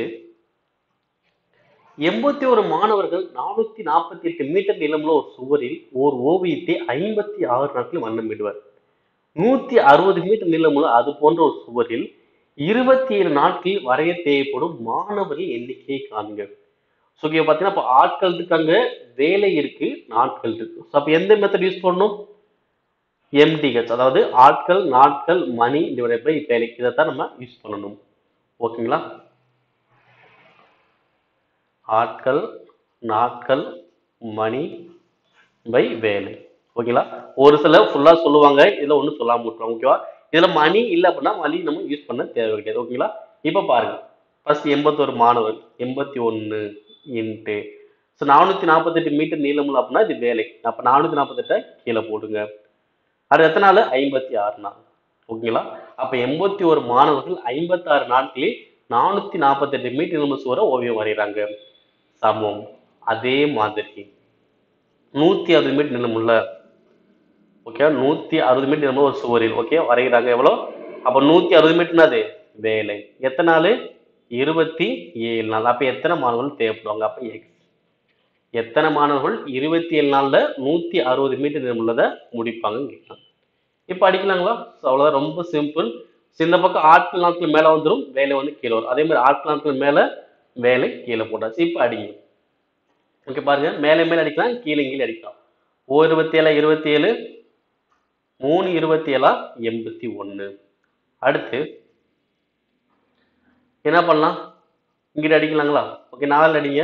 Speaker 1: எண்பத்தி ஒரு மாணவர்கள் நானூத்தி நாற்பத்தி எட்டு மீட்டர் நீளமுள்ள ஒரு சுவரில் ஓர் ஓவியத்தை ஐம்பத்தி ஆறு நாட்களில் வண்ணமிடுவார். நூத்தி அறுபது மீட்டர் நீளமுள்ள அது போன்ற ஒரு சுவரில் இருபத்தி ஏழு நாட்களில் வரைய தேவைப்படும் மாணவர்கள் எண்ணிக்கையை காண்க. ஸோ இங்க பாத்தீங்கன்னா இப்போ ஆட்கள் இருக்காங்க, வேலை இருக்கு, நாட்கள் இருக்கு. ஸோ அப்ப எந்த மெத்தட் யூஸ் பண்ணணும், எம்டிஹெச், அதாவது ஆட்கள் நாட்கள் மணி டிவைட் பை வேலை, இதைத்தான் நம்ம யூஸ் பண்ணணும். ஓகேங்களா? ஆட்கள் நாட்கள் மணி பை வேலை. ஓகேங்களா? ஒரு சில ஃபுல்லா சொல்லுவாங்க, இதுல ஒண்ணு சொல்லாம விட்டுருவாங்க. ஓகேவா? இதுல மணி இல்லை அப்படின்னா மணி நம்ம யூஸ் பண்ண தேவை கிடையாது. ஓகேங்களா? இப்ப பாருங்க, ஃபர்ஸ்ட் எண்பத்தி ஒரு மாணவர், எண்பத்தி ஒன்னு இன்ட்டு ஸோ நானூத்தி நாற்பத்தி எட்டு மீட்டர் நீளமுள்ள அப்படின்னா இது வேலை. அப்ப நானூத்தி நாற்பத்தி எட்டை கீழே போடுங்க. அது எத்தனை நாள், ஐம்பத்தி ஆறு நாள். ஓகேங்களா? அப்ப எண்பத்தி ஒரு மாணவர்கள் ஐம்பத்தி ஆறு நாட்களில் நானூத்தி நாற்பத்தி எட்டு மீட்டர் நீளமுள்ள சுவரை ஓவியம் வரைகிறாங்க. சமம். அதே மாதிரி நூத்தி அறுபது மீட்டர் நீளமுள்ள, ஓகே, நூத்தி அறுபது மீட்டர் நீளமுள்ள ஒரு சுவரில் ஓகே வரைகிறாங்க. எவ்வளவு, அப்ப நூத்தி அறுபது மீட்டர் அது வேலை. எத்தனை நாள், இருபத்தி ஏழு நாள். அப்ப எத்தனை மாணவர்கள் தேவைப்படுவாங்க, அப்ப எக்ஸ். எத்தனை மாணவர்கள் இருபத்தி ஏழு நாள்ல நூத்தி அறுபது மீட்டர் நீளமுள்ளதை முடிப்பாங்கன்னு கேட்கலாம். இப்ப அடிக்கலாங்களா? அவ்வளவுதான், ரொம்ப சிம்பிள். இந்த பக்கம் ஆட்கள் நாட்கள் மேல வந்துடும், வேலை வந்து கீழே வரும். அதே மாதிரி ஆட்கள் நாட்கள் மேல வேலை கீழே போட்டாச்சு. இப்போ அடிங்க. ஓகே பாருங்க, மேலே மேலே அடிக்கலாம், கீழே கீழே அடிக்கலாம். ஓ இருபத்தி ஏழா இருபத்தி ஏழு, மூணு இருபத்தி ஏழா எண்பத்தி ஒன்று. அடுத்து என்ன பண்ணலாம், இங்கிட்ட அடிக்கலாங்களா? ஓகே நாலு அடிங்க.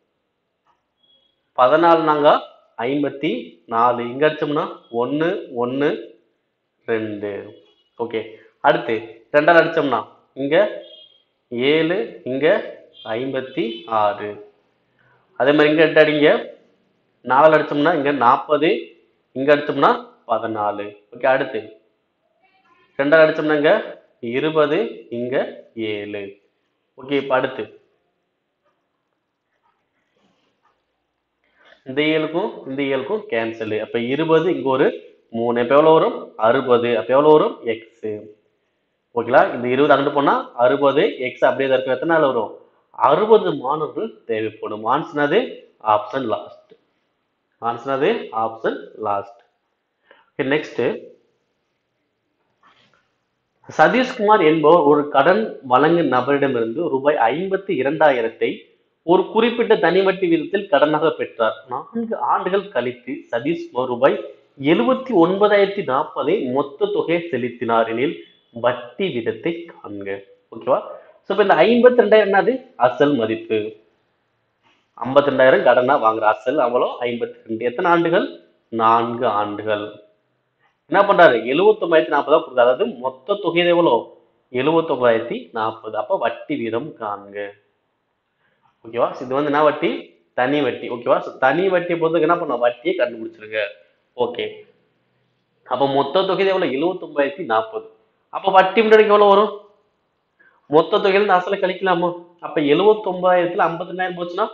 Speaker 1: பதினாலு நாங்க ஐம்பத்தி நாலு, இங்க அடிச்சோம்னா ஒன்று ஒன்று ரெண்டு. ஓகே அடுத்து ரெண்டாவது அடிச்சோம்னா இங்க ஏழு, இங்க ஐம்பத்தி ஆறு. அதே மாதிரி இங்க எட்டு அடிங்க. நாலு அடிச்சோம்னா இங்க நாற்பது, இங்க அடிச்சோம்னா பதினாலு. ஓகே அடுத்து ரெண்டாவது அடிச்சோம்னா இங்க இருபது, இங்க ஏழு. ஓகே இப்ப அடுத்து இந்த ஏழுக்கும் இந்த ஏழுக்கும் கேன்சல். அப்ப இருபது இங்க ஒரு மூணு, அப்ப எவ்வளவு வரும்? அறுபது. அப்ப எவ்வளவு வரும்? எக்ஸ். ஓகேங்களா? இந்த இருபது அங்கிட்டு போனா அறுபது, எக்ஸ் அப்படியே தான் இருக்கும். எத்தனை நாள் வரும்? அறுபது மாணவர்கள் தேவைப்படும். Answer option last. Answer option last. Next, Sathishkumar என்பவர் ஒரு கடன் வழங்கும் நபரிடமிருந்து ரூபாய் ஐம்பத்தி இரண்டாயிரத்தை ஒரு குறிப்பிட்ட தனிவட்டி விதத்தில் கடனாக பெற்றார். நான்கு ஆண்டுகள் கழித்து சதீஷ்குமார் ரூபாய் எழுபத்தி ஒன்பதாயிரத்தி நாற்பதை மொத்த தொகையை செலுத்தினார் எனில் வட்டி விதத்தை காண்க. ஓகேவா? சோ இப்ப இந்த ஐம்பத்தி ரெண்டாயிரம் என்னது? அசல் மதிப்பு. ஐம்பத்தி ரெண்டாயிரம் கடனா வாங்குற அசல் அவ்வளோ ஐம்பத்தி ரெண்டு. எத்தனை ஆண்டுகள்? நான்கு ஆண்டுகள். என்ன பண்றாரு? எழுபத்தி ஒன்பதாயிரத்தி நாற்பதா கொடுக்குறாரு. அதாவது மொத்த தொகை எவ்வளோ? எழுபத்தி ஒன்பதாயிரத்தி நாற்பது. அப்ப வட்டி வீதம் காண்க. ஓகேவா? இது வந்து என்ன வட்டி? தனி வட்டி. ஓகேவா? தனி வட்டியை பொறுத்தவரைக்கும் என்ன பண்ண? வட்டியை கண்டுபிடிச்சிருங்க. ஓகே அப்ப மொத்த தொகை எவ்வளவு? எழுபத்தி ஒன்பதாயிரத்தி நாற்பது. அப்ப வட்டி முன்னாடி எவ்வளவு வரும்? மொத்த தொகையில அசலை கழிக்கலாமா? அப்ப எழுபத்தி ஒன்பதாயிரத்துல ஐம்பத்தி ரெண்டாயிரம் போச்சுன்னா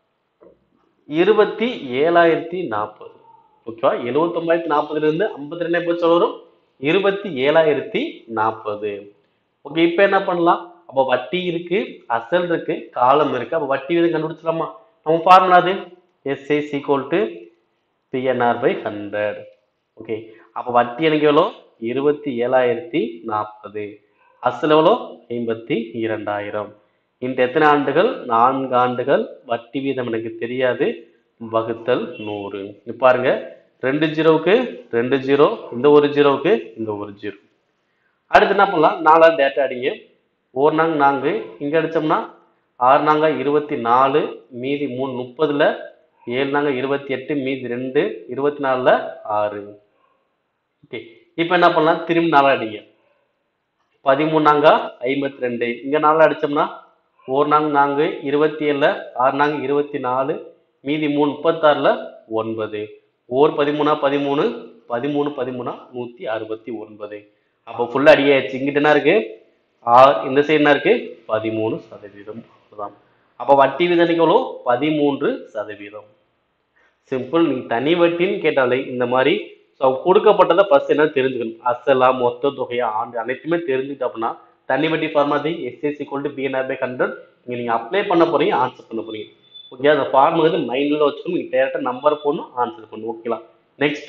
Speaker 1: இருபத்தி ஏழாயிரத்தி நாற்பது. ஓகேவா? எழுபத்தி ஒன்பதாயிரத்தி நாற்பதுல இருந்து ஐம்பத்தி ரெண்டாயிரம் போச்சு வரும் இருபத்தி ஏழாயிரத்தி நாற்பது. ஓகே இப்ப என்ன பண்ணலாம்? அப்ப வட்டி இருக்கு, அசல் இருக்கு, காலம் இருக்கு. அப்ப வட்டி விதம் கண்டுபிடிச்சலாமா? நம்ம ஃபார்முலா அது SI equal to PNR by hundred. Okay அப்ப வட்டி எனக்கு எவ்வளோ? இருபத்தி ஏழாயிரத்தி நாற்பது. அசல் எவ்வளோ? ஐம்பத்தி இரண்டாயிரம். இந்த எத்தனை ஆண்டுகள்? நான்கு ஆண்டுகள். வட்டி வீதம் எனக்கு தெரியாது, வகுத்தல் நூறு. பாருங்க, ரெண்டு ஜீரோவுக்கு ரெண்டு ஜீரோ, இந்த ஒரு ஜீரோவுக்கு இந்த ஒரு ஜீரோ. அடுத்து என்ன பண்ணலாம்? நாலாவது டேட்டா அடிங்க. ஒரு நாங்க நான்கு, இங்க அடிச்சோம்னா ஆறு நாங்க இருபத்தி நாலு, மீதி மூணு முப்பதுல, ஏழு நாங்க இருபத்தி எட்டு, மீதி ரெண்டு இருபத்தி நாலுல ஆறு. ஓகே இப்ப என்ன பண்ணலாம்? திரும்பி நாலு அடிங்க. பதிமூணு நாங்க ஐம்பத்தி ரெண்டு, இங்க நாலு அடிச்சோம்னா ஒரு நாங்க நான்கு இருபத்தி ஏழுல, ஆறு நாங்க இருபத்தி நாலு, மீதி மூணு முப்பத்தாறுல ஒன்பது. ஓர் பதிமூணா பதிமூணு, பதிமூணு பதிமூணா நூத்தி அறுபத்தி ஒன்பது. அப்போ ஃபுல்லா அடியாச்சு. இங்கிட்ட என்ன இருக்கு? ஆறு, இந்த சைடு என்ன இருக்கு? பதிமூணு சதவீதம். அப்ப வட்டி விதம் எவ்வளோ? பதிமூன்று சதவீதம். சிம்பிள். நீ தனி வட்டின்னு கேட்டாலே இந்த மாதிரி கொடுக்கப்பட்டதை ஃபர்ஸ்ட் என்ன தெரிஞ்சுக்கணும். அசலா, மொத்த தொகையா, ஆண்டு அனைத்துமே தெரிஞ்சுக்கிட்டு அப்படின்னா தனி வட்டி formula SS equal to PNR by hundred இங்க நீங்க அப்ளை பண்ண போறீங்க, ஆன்சர் பண்ண போறீங்க. ஓகே அந்த ஃபார்முலா வந்து மைண்ட்ல வச்சுக்கணும். நீங்க டேரக்டா நம்பர் போடணும், ஆன்சர் பண்ணணும். ஓகேங்களா? நெக்ஸ்ட்,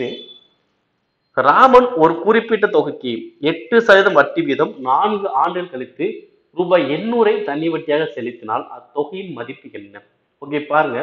Speaker 1: ராமன் ஒரு குறிப்பிட்ட தொகைக்கு எட்டு சதவீதம் வட்டி வீதம் நான்கு ஆண்டுகள் கழித்து ரூபாய் எண்ணூறை தனி வட்டியாக செலுத்தினால் அத்தொகையின் மதிப்பு என்ன? ஓகே பாருங்க,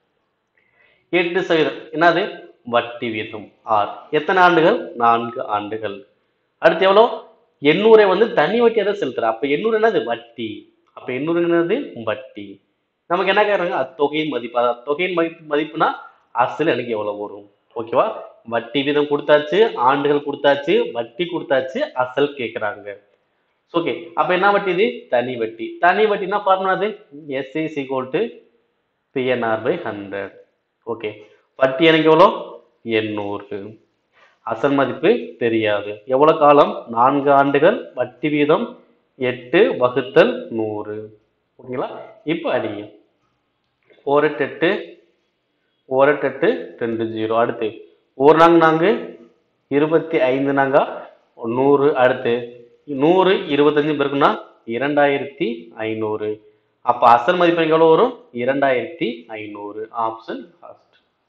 Speaker 1: எட்டு சதவீதம் என்னது? வட்டி வீதம். ஆர் எத்தனை ஆண்டுகள்? நான்கு ஆண்டுகள். அடுத்து எவ்வளோ? எண்ணூரை வந்து தனி வட்டியாக தான் செலுத்துற. அப்ப எண்ணூறு என்னது? வட்டி. அப்ப எண்ணூறு என்னது? வட்டி. நமக்கு என்ன கேட்கறாங்க? அத்தொகையின் மதிப்பு. அத்தொகையின் மதிப்பு மதிப்புனா அசல் எனக்கு எவ்வளவு வரும்? ஓகேவா? வட்டி வீதம் கொடுத்தாச்சு, ஆண்டுகள் கொடுத்தாச்சு, வட்டி கொடுத்தாச்சு, அசல் கேட்கிறாங்க. ஓகே அப்ப என்ன வட்டி இது? தனி வட்டி. தனி வட்டினா ஃபார்முலா அது SI equal to PNR by hundred. Okay வட்டி எனக்கு எவ்வளோ? எண்ணூறு. அசல் மதிப்பு தெரியாது. எவ்வளவு காலம்? நான்கு ஆண்டுகள். வட்டி வீதம் எட்டு வகுத்தல் நூறு. ஓகேங்களா? இப்ப அடிங்க. ஒரு எட்டு எட்டு, ஒரு எட்டு எட்டு ரெண்டு ஜீரோ. அடுத்து ஒரு நாங்க நான்கு இருபத்தி ஐந்து நாங்க நூறு. அடுத்து நூறு இருபத்தஞ்சு பேருக்குன்னா இரண்டாயிரத்தி ஐநூறு. அப்ப அசல் மதிப்பு எவ்வளவு வரும்? இரண்டாயிரத்தி ஐநூறு. Option first.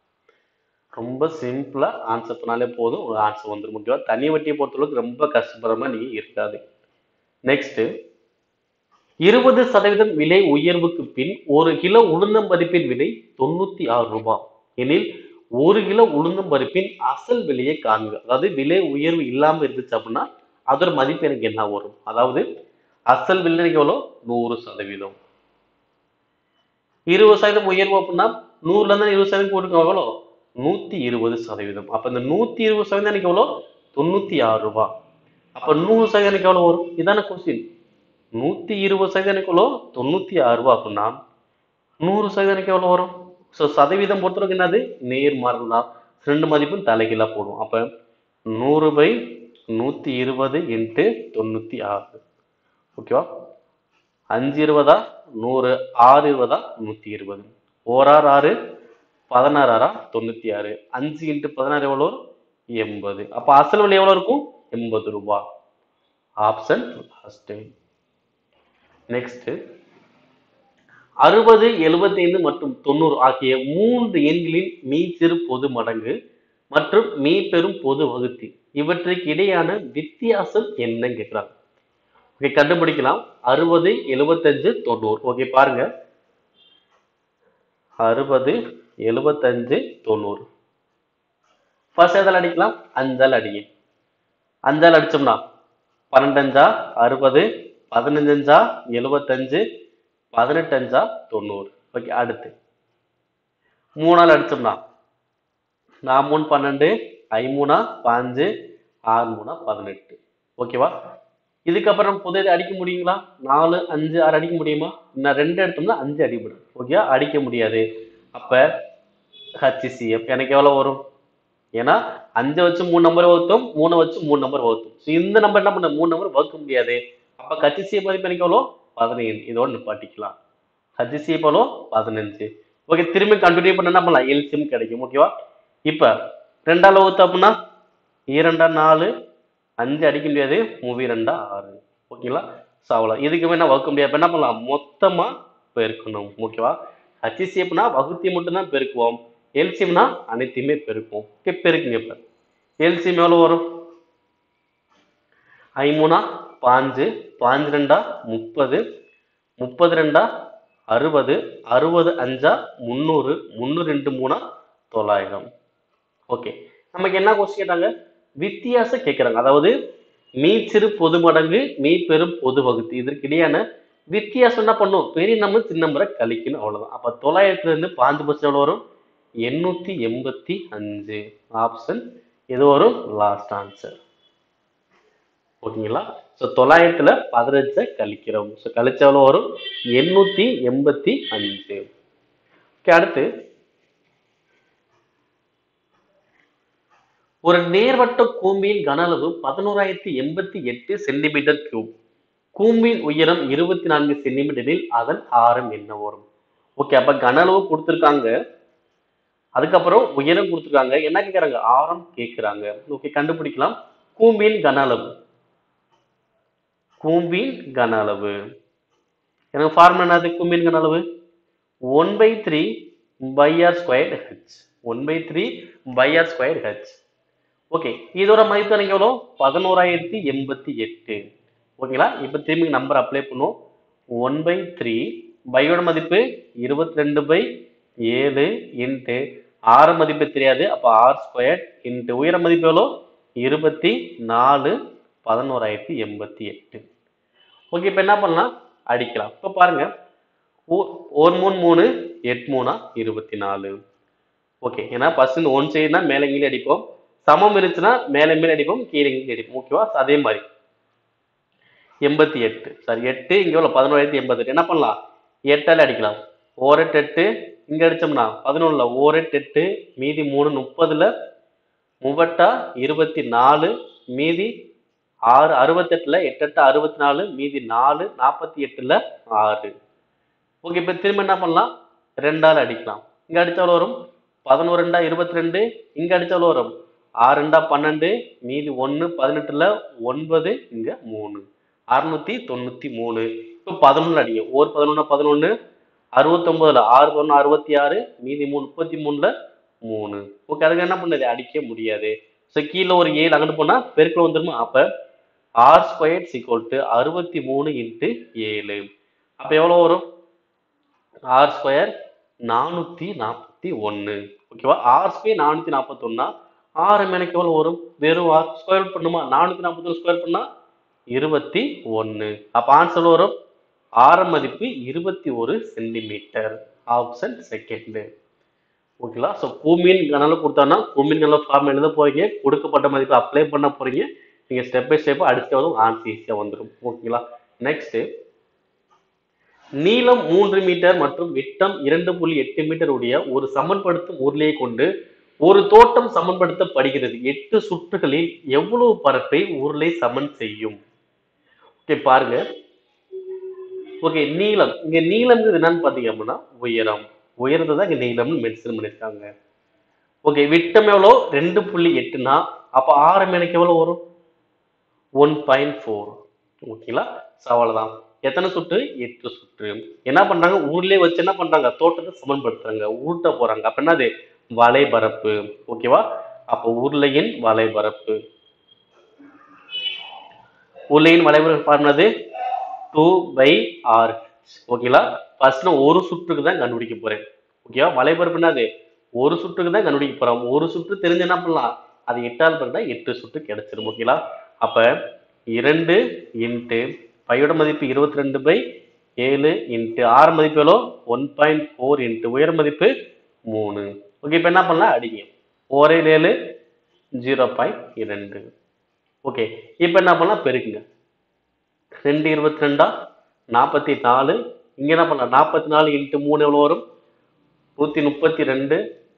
Speaker 1: ரொம்ப சிம்பிளா ஆன்சர் பண்ணாலே போதும், ஒரு ஆன்சர் வந்துடும். முக்கியமா தனி வட்டியை பொறுத்தளவுக்கு ரொம்ப கஷ்டப்படுற மாதிரி நீங்க இருக்காது. நெக்ஸ்ட், இருபது சதவீதம் விலை உயர்வுக்கு பின் ஒரு கிலோ உளுந்தம் பருப்பின் விலை தொண்ணூத்தி ஆறு ரூபாய் எனில் ஒரு கிலோ உளுந்தம் பருப்பின் அசல் விலையை காண்க. அதாவது விலை உயர்வு இல்லாம இருந்துச்சு அப்படின்னா அதோட மதிப்பு எனக்கு என்ன வரும்? அதாவது அசல் விலை எவ்வளோ? நூறு சதவீதம். இருபது சதவீதம் உயர்வு அப்படின்னா நூறுல இருந்து இருபது சதவீதம் போட்டுக்கோ எவ்வளோ? நூத்தி இருபது சதவீதம். அப்ப இந்த நூத்தி இருபது சதவீதம் எனக்கு எவ்வளோ? தொண்ணூத்தி ஆறு ரூபாய். அப்ப நூறு சதவீதம் எனக்கு எவ்வளவு வரும்? இதான கொஸ்டின். நூத்தி இருபது சதவீதம் எனக்கு எவ்வளோ? தொண்ணூத்தி ஆறு ரூபாய் அப்படின்னா நூறு சதவீதம் எனக்கு எவ்வளவு வரும்? ஸோ சதவீதம் பொறுத்தவரைக்கும் என்னது? நேர்மாறு தான். ரெண்டு மதிப்பும் தலைகீழா போடும். அப்ப நூறு பை நூத்தி இருபது இன்ட்டு தொண்ணூத்தி ஆறு. ஓகேவா? அஞ்சு இருபதா நூறு, ஆறு இருபதா நூத்தி இருபது, ஓராறு ஆறு, பதினாறு ஆறா தொண்ணூத்தி ஆறு, அஞ்சு இன்ட்டு பதினாறு எவ்வளோ? எண்பது. அப்ப அசல் விலை எவ்வளவு இருக்கும்? எண்பது ரூபாய். Option last. நெக்ஸ்ட், அறுபது, எழுபத்தி ஐந்து மற்றும் தொண்ணூறு ஆகிய மூன்று எண்களின் மீச்சிறு பொது மடங்கு மற்றும் மீப்பெரும் பொது வகுத்தி இவற்றுக்கு இடையான வித்தியாசம் என்னன்னு கேட்கிறாங்க. ஓகே, கண்டுபிடிக்கலாம். அறுபது, எழுபத்தஞ்சு, தொண்ணூறு. ஓகே பாருங்க, அறுபது, எழுபத்தஞ்சு, தொண்ணூறு. ஃபர்ஸ்ட் எதால் அடிக்கலாம்? அஞ்சால் அடிங்க. அஞ்சால் அடிச்சோம்னா பன்னெண்டஞ்சா அறுபது, பதினஞ்சஞ்சா எழுபத்தஞ்சு, பதினெட்டஞ்சா தொண்ணூறு. ஓகே, அடுத்து மூணால் அடிச்சோம்னா நான் மூணு பன்னெண்டு, ஐமூணா பாஞ்சு, ஆறு மூணா பதினெட்டு. ஓகேவா? இதுக்கப்புறம் புதியதை அடிக்க முடியுங்களா? நாலு, அஞ்சு, ஆறு அடிக்க முடியுமா? நான் ரெண்டு எடுத்தோம்னா அஞ்சு அடிபடும். ஓகேவா? அடிக்க முடியாது. அப்ப ஹச்சிசிஎஃப் எனக்கு எவ்வளவு வரும்? ஏன்னா அஞ்சை வச்சு மூணு நம்பர் வகுத்தோம், மூணை வச்சு மூணு நம்பர் வகுத்தோம். ஸோ இந்த நம்பர் என்ன பண்ண? மூணு நம்பர் வகுக்க முடியாது. அப்ப ஹச்சிசிஎஃப் மதிப்பு எனக்கு எவ்வளோ? பதினைந்து. இதோட நிப்பாட்டிக்கலாம். ஹச்சிசிஎஃப் எவ்வளோ? பதினஞ்சு. ஓகே, திரும்பி கண்டினியூ பண்ண என்ன பண்ணலாம்? எல்சிஎம் கிடைக்கும். ஓகேவா? இப்ப ரெண்டால வகுத்து அப்படின்னா இரண்டா நாலு, அஞ்சு அடிக்க முடியாது, மூவி ரெண்டா ஆறு. ஓகேங்களா? ஸோ அவ்வளோ. இதுக்குமே என்ன வகுக்க முடியாது. என்ன பண்ணலாம்? மொத்தமா பெருக்கணும். ஓகேவா? ஹச்சிசிஎஃப்னா வகுத்தி மட்டும்தான் பெருக்குவோம். எல்சிஎம்னா அனைத்தையுமே பெருக்கும். ஓகே, பெருக்குங்க. இப்ப எல்சிஎம் எவ்வளவு வரும்? ஐமூணா பாஞ்சு, பாஞ்சு ரெண்டா முப்பது, முப்பது ரெண்டா அறுபது, அறுபது அஞ்சா முந்நூறு, முந்நூறு ரெண்டு மூணா தொள்ளாயிரம். ஓகே, நமக்கு என்ன கொஸ்டின் கேட்டாங்க? வித்தியாசம் கேட்கிறாங்க. அதாவது மீச்சிறு பொது மடங்கு, மீப்பெரும் பொது வகுத்து இதற்கு இடையான வித்தியாசம் என்ன பண்ணும்? பெரிய நம்பர் சின்ன நம்பரை கழிக்கணும், அவ்வளவுதான். அப்ப தொள்ளாயிரத்துல இருந்து பாஞ்சு பர்சன்ட் எவ்வளவு வரும்? எண்ணூத்தி எண்பத்தி அஞ்சு. ஆப்ஷன் இது வரும் லாஸ்ட் ஆன்சர். ஓகேங்களா? ஸோ தொள்ளாயிரத்துல பதினஞ்சை கழிக்கிறோம். ஸோ கழிச்ச எவ்வளவு வரும்? எண்ணூத்தி எண்பத்தி அஞ்சு. ஓகே, அடுத்து ஒரு நேர்வட்ட கூம்பியின் கன அளவு பதினோராயிரத்தி எண்பத்தி எட்டு சென்டிமீட்டர் கியூப். கூம்பின் உயரம் இருபத்தி நான்கு சென்டிமீட்டரில் அதன் ஆரம் என்ன வரும்? ஓகே, அப்ப கன அளவு கொடுத்துருக்காங்க, அதுக்கப்புறம் உயரம் கொடுத்துருக்காங்க, என்ன கேட்கறாங்க? ஆரம் கேட்கிறாங்க. ஓகே, கண்டுபிடிக்கலாம். கூம்பின் கன அளவு, கூம்பின் கன அளவு எனக்கு ஃபார்முலா என்னது? கூம்பின் கன அளவு one by three by R squared H. One by three by R squared H. Okay, இதோட மதிப்பு எனக்கு எவ்வளோ? பதினோராயிரத்தி எண்பத்தி எட்டு. ஓகேங்களா? இப்போ திரும்பி நம்பர் அப்ளை பண்ணுவோம். ஒன் பை த்ரீ பையோட மதிப்பு இருபத்தி ரெண்டு பை ஏழு இன்ட்டு ஆறு மதிப்பு தெரியாது, அப்போ ஆர் ஸ்கொயர் இன்ட்டு உயர மதிப்பு எவ்வளோ? இருபத்தி நாலு, பதினோராயிரத்தி எண்பத்தி எட்டு. ஓகே, இப்போ என்ன பண்ணலாம்? அடிக்கலாம். இப்போ பாருங்க, ஒரு மூணு மூணு, எட்டு மூணா இருபத்தி நாலு. ஓகே, ஏன்னா ஃபர்ஸ்ட் ஒன் சைடுனா மேலே கீழே அடிப்போம், சமம் இருந்துச்சுன்னா மேலே மேலே அடிப்போம், கீழே கீழே அடிப்போம். ஓகேவா? அதே மாதிரி எண்பத்தி எட்டு சாரி எட்டு இங்க எவ்வளோ? பதினோராயிரத்தி எண்பத்தி எட்டு. என்ன பண்ணலாம்? எட்டால அடிக்கலாம். ஓரெட்டு எட்டு, இங்க அடிச்சோம்னா பதினொன்னுல ஓரெட்டு எட்டு, மீதி மூணு முப்பதுல முவட்டா இருபத்தி நாலு, மீதி ஆறு அறுபத்தெட்டுல எட்டு அறுபத்தி நாலு, மீதி நாலு நாற்பத்தி எட்டுல ஆறு. ஓகே, இப்ப திரும்ப என்ன பண்ணலாம்? ரெண்டால அடிக்கலாம். இங்க அடிச்சாலும் வரும் பதினோரு ரெண்டா இருபத்தி ரெண்டு, இங்க அடிச்சாலும் வரும் ஆறு ரெண்டா பன்னெண்டு, மீதி ஒன்னு பதினெட்டுல ஒன்பது, இங்க மூணு, அறுநூத்தி தொண்ணூத்தி மூணு. இப்போ பதினொன்னு அடிங்க. ஒரு பதினொன்னு பதினொன்னு, அறுபத்தி ஒன்பதுல ஆறு பதினொன்னு அறுபத்தி ஆறு, மீதி மூணு முப்பத்தி மூணுல மூணு. ஓகே, அதுக்கு என்ன பண்ணது? அடிக்க முடியாது. ஸோ கீழே ஒரு ஏழு அங்கிட்டு போனா பெருக்கில் வந்துருமா? அப்ப ஆர் ஸ்கொயர் சிக்வல் டு அறுபத்தி மூணு இன்ட்டு ஏழு. அப்ப எவ்வளவு வரும்? ஆர் ஸ்கொயர் நானூத்தி நாற்பத்தி ஒன்னு. ஓகேவா? ஆர் ஸ்கொயர் நானூத்தி நாற்பத்தி ஒன்னா ஆறு எனக்கு எவ்வளவு வரும்? வெறும் ஆர் ஸ்கொயர் பண்ணுமா? நானூத்தி நாற்பத்தி ஒன்று ஸ்கொயர் பண்ணா இருபத்தி ஒன்னு. அப்ப ஆன்சர் வரும் ஆர மதிப்பு இருபத்தி ஒரு சென்டிமீட்டர். Option second. ஓகேங்களா? ஸோ பூமியின் கனல கொடுத்தானா பூமியின் கனல ஃபார்ம் எழுத போறீங்க, கொடுக்கப்பட்ட மதிப்பை அப்ளை பண்ண போறீங்க. நீங்க ஸ்டெப் பை ஸ்டெப் அடிச்சு வரும் ஆன்சர் ஈஸியா வந்துடும். ஓகேங்களா? நெக்ஸ்ட், நீளம் மூன்று மீட்டர் மற்றும் விட்டம் இரண்டு புள்ளி எட்டு மீட்டர் உடைய ஒரு சமன்படுத்தும் உருளையை கொண்டு ஒரு தோட்டம் சமன்படுத்தப்படுகிறது. எட்டு சுற்றுகளில் எவ்வளவு பரப்பை உருளை சமன் செய்யும்? ஓகே பாருங்க. ஓகே, நீளம் இங்க நீளம் என்னன்னு பாத்தீங்க அப்படின்னா உயரம். உயரத்தை தான் இங்க நீளம்னு மென்ஷன் பண்ணிருக்காங்க. ஓகே, விட்டம் எவ்வளோ? ரெண்டு புள்ளி எட்டுனா அப்ப ஆரம் எனக்கு எவ்வளவு வரும்? One point four. ஓகேங்களா? அவ்வளவுதான். எத்தனை சுற்று? எட்டு சுற்று. என்ன பண்றாங்க? ஊர்லயே வச்சு என்ன பண்றாங்க? தோட்டத்தை சமன்படுத்துறாங்க, ஊட்ட போறாங்க. அப்ப என்னது? வலைபரப்பு. ஓகேவா? அப்ப உருளையின் வலைபரப்பு. உருளையின் வலைபரப்பு பாருனது டூ பை ஆர். ஓகேங்களா? ஃபர்ஸ்ட் நான் ஒரு சுற்றுக்கு தான் கண்டுபிடிக்க போறேன். ஓகேவா? வலைபரப்பு என்னது? ஒரு சுற்றுக்கு தான் கண்டுபிடிக்க போறோம். ஒரு சுற்று தெரிஞ்சு என்ன பண்ணலாம்? அது எட்டால் பிறந்தா எட்டு சுற்று கிடைச்சிடும். ஓகேங்களா? அப்ப இரண்டு இன்ட்டு பையோட மதிப்பு இருபத்தி ரெண்டு பை ஏழு இன்ட்டு ஆறு மதிப்பு எவ்வளோ? ஒன் பாயிண்ட் ஃபோர் இன்ட்டு உயர மதிப்பு மூணு. ஓகே, இப்ப என்ன பண்ணலாம்? அடிங்க. ஒரே ஏழு ஜீரோ பாயிண்ட் இரண்டு. ஓகே, இப்ப என்ன பண்ணலாம்? பெருக்குங்க. ரெண்டு இருபத்தி ரெண்டா நாற்பத்தி நாலு. இங்க என்ன பண்ணலாம்? நாற்பத்தி நாலு இன்ட்டு மூணு எவ்வளவு வரும்? நூத்தி முப்பத்தி ரெண்டு.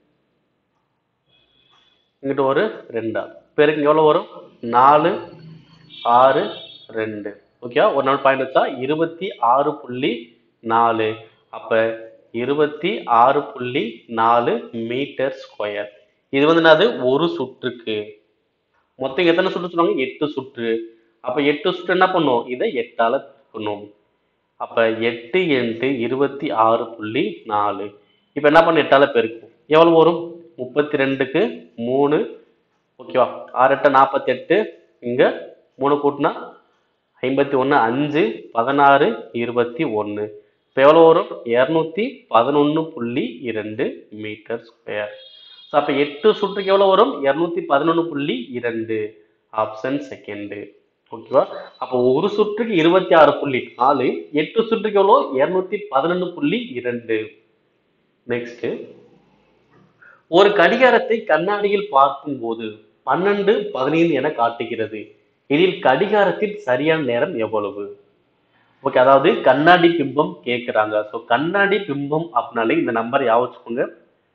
Speaker 1: இங்கிட்ட ஒரு ரெண்டா பெருக்கு எவ்வளவு வரும்? நாலு ஆறு ரெண்டு. ஓகே, ஒரு நாள் பாயிண்ட் வச்சா இருபத்தி ஆறு புள்ளி நாலு. அப்ப இருபத்தி ஆறு புள்ளி நாலு மீட்டர் ஸ்கொயர். இது வந்து என்னது? ஒரு சுற்றுக்கு. மொத்தம் எத்தனை சுற்று சொன்னாங்க? எட்டு சுற்று. அப்ப எட்டு சுற்று என்ன பண்ணும்? இதை எட்டால பெருக்கணும். அப்ப எட்டு இன்ட்டு இருபத்தி ஆறு புள்ளி நாலு. இப்ப என்ன பண்ண? எட்டால பெருக்கும். எவ்வளவு வரும்? முப்பத்தி ரெண்டுக்கு மூணு. ஓகேவா? ஆறு எட்டு நாற்பத்தி எட்டு. இங்க மூணு கூட்டினா ஐம்பத்தி ஒன்னு. அஞ்சு பதினாறு இருபத்தி ஒன்னு. இப்ப எவ்வளவு வரும்? இருநூத்தி பதினொன்னு புள்ளி இரண்டு மீட்டர் ஸ்கொயர். அப்ப எட்டு சுற்றுக்கு எவ்வளவு வரும்? இருநூத்தி பதினொன்னு புள்ளி இரண்டு. Option second. ஓகேவா? அப்ப ஒரு சுற்றுக்கு இருபத்தி ஆறு புள்ளி நாலு, எட்டு சுற்றுக்கு எவ்வளோ? இருநூத்தி பதினொன்னு புள்ளி இரண்டு. நெக்ஸ்ட், ஒரு கடிகாரத்தை கண்ணாடியில் பார்க்கும் போது பன்னெண்டு பதினைந்து என காட்டுகிறது. இதில் கடிகாரத்தின் சரியான நேரம் எவ்வளவு? ஓகே, அதாவது கண்ணாடி பிம்பம் கேட்கிறாங்க. ஸோ கண்ணாடி பிம்பம் அப்படின்னாலே இந்த நம்பர் ஞாபகம் வச்சுக்கோங்க.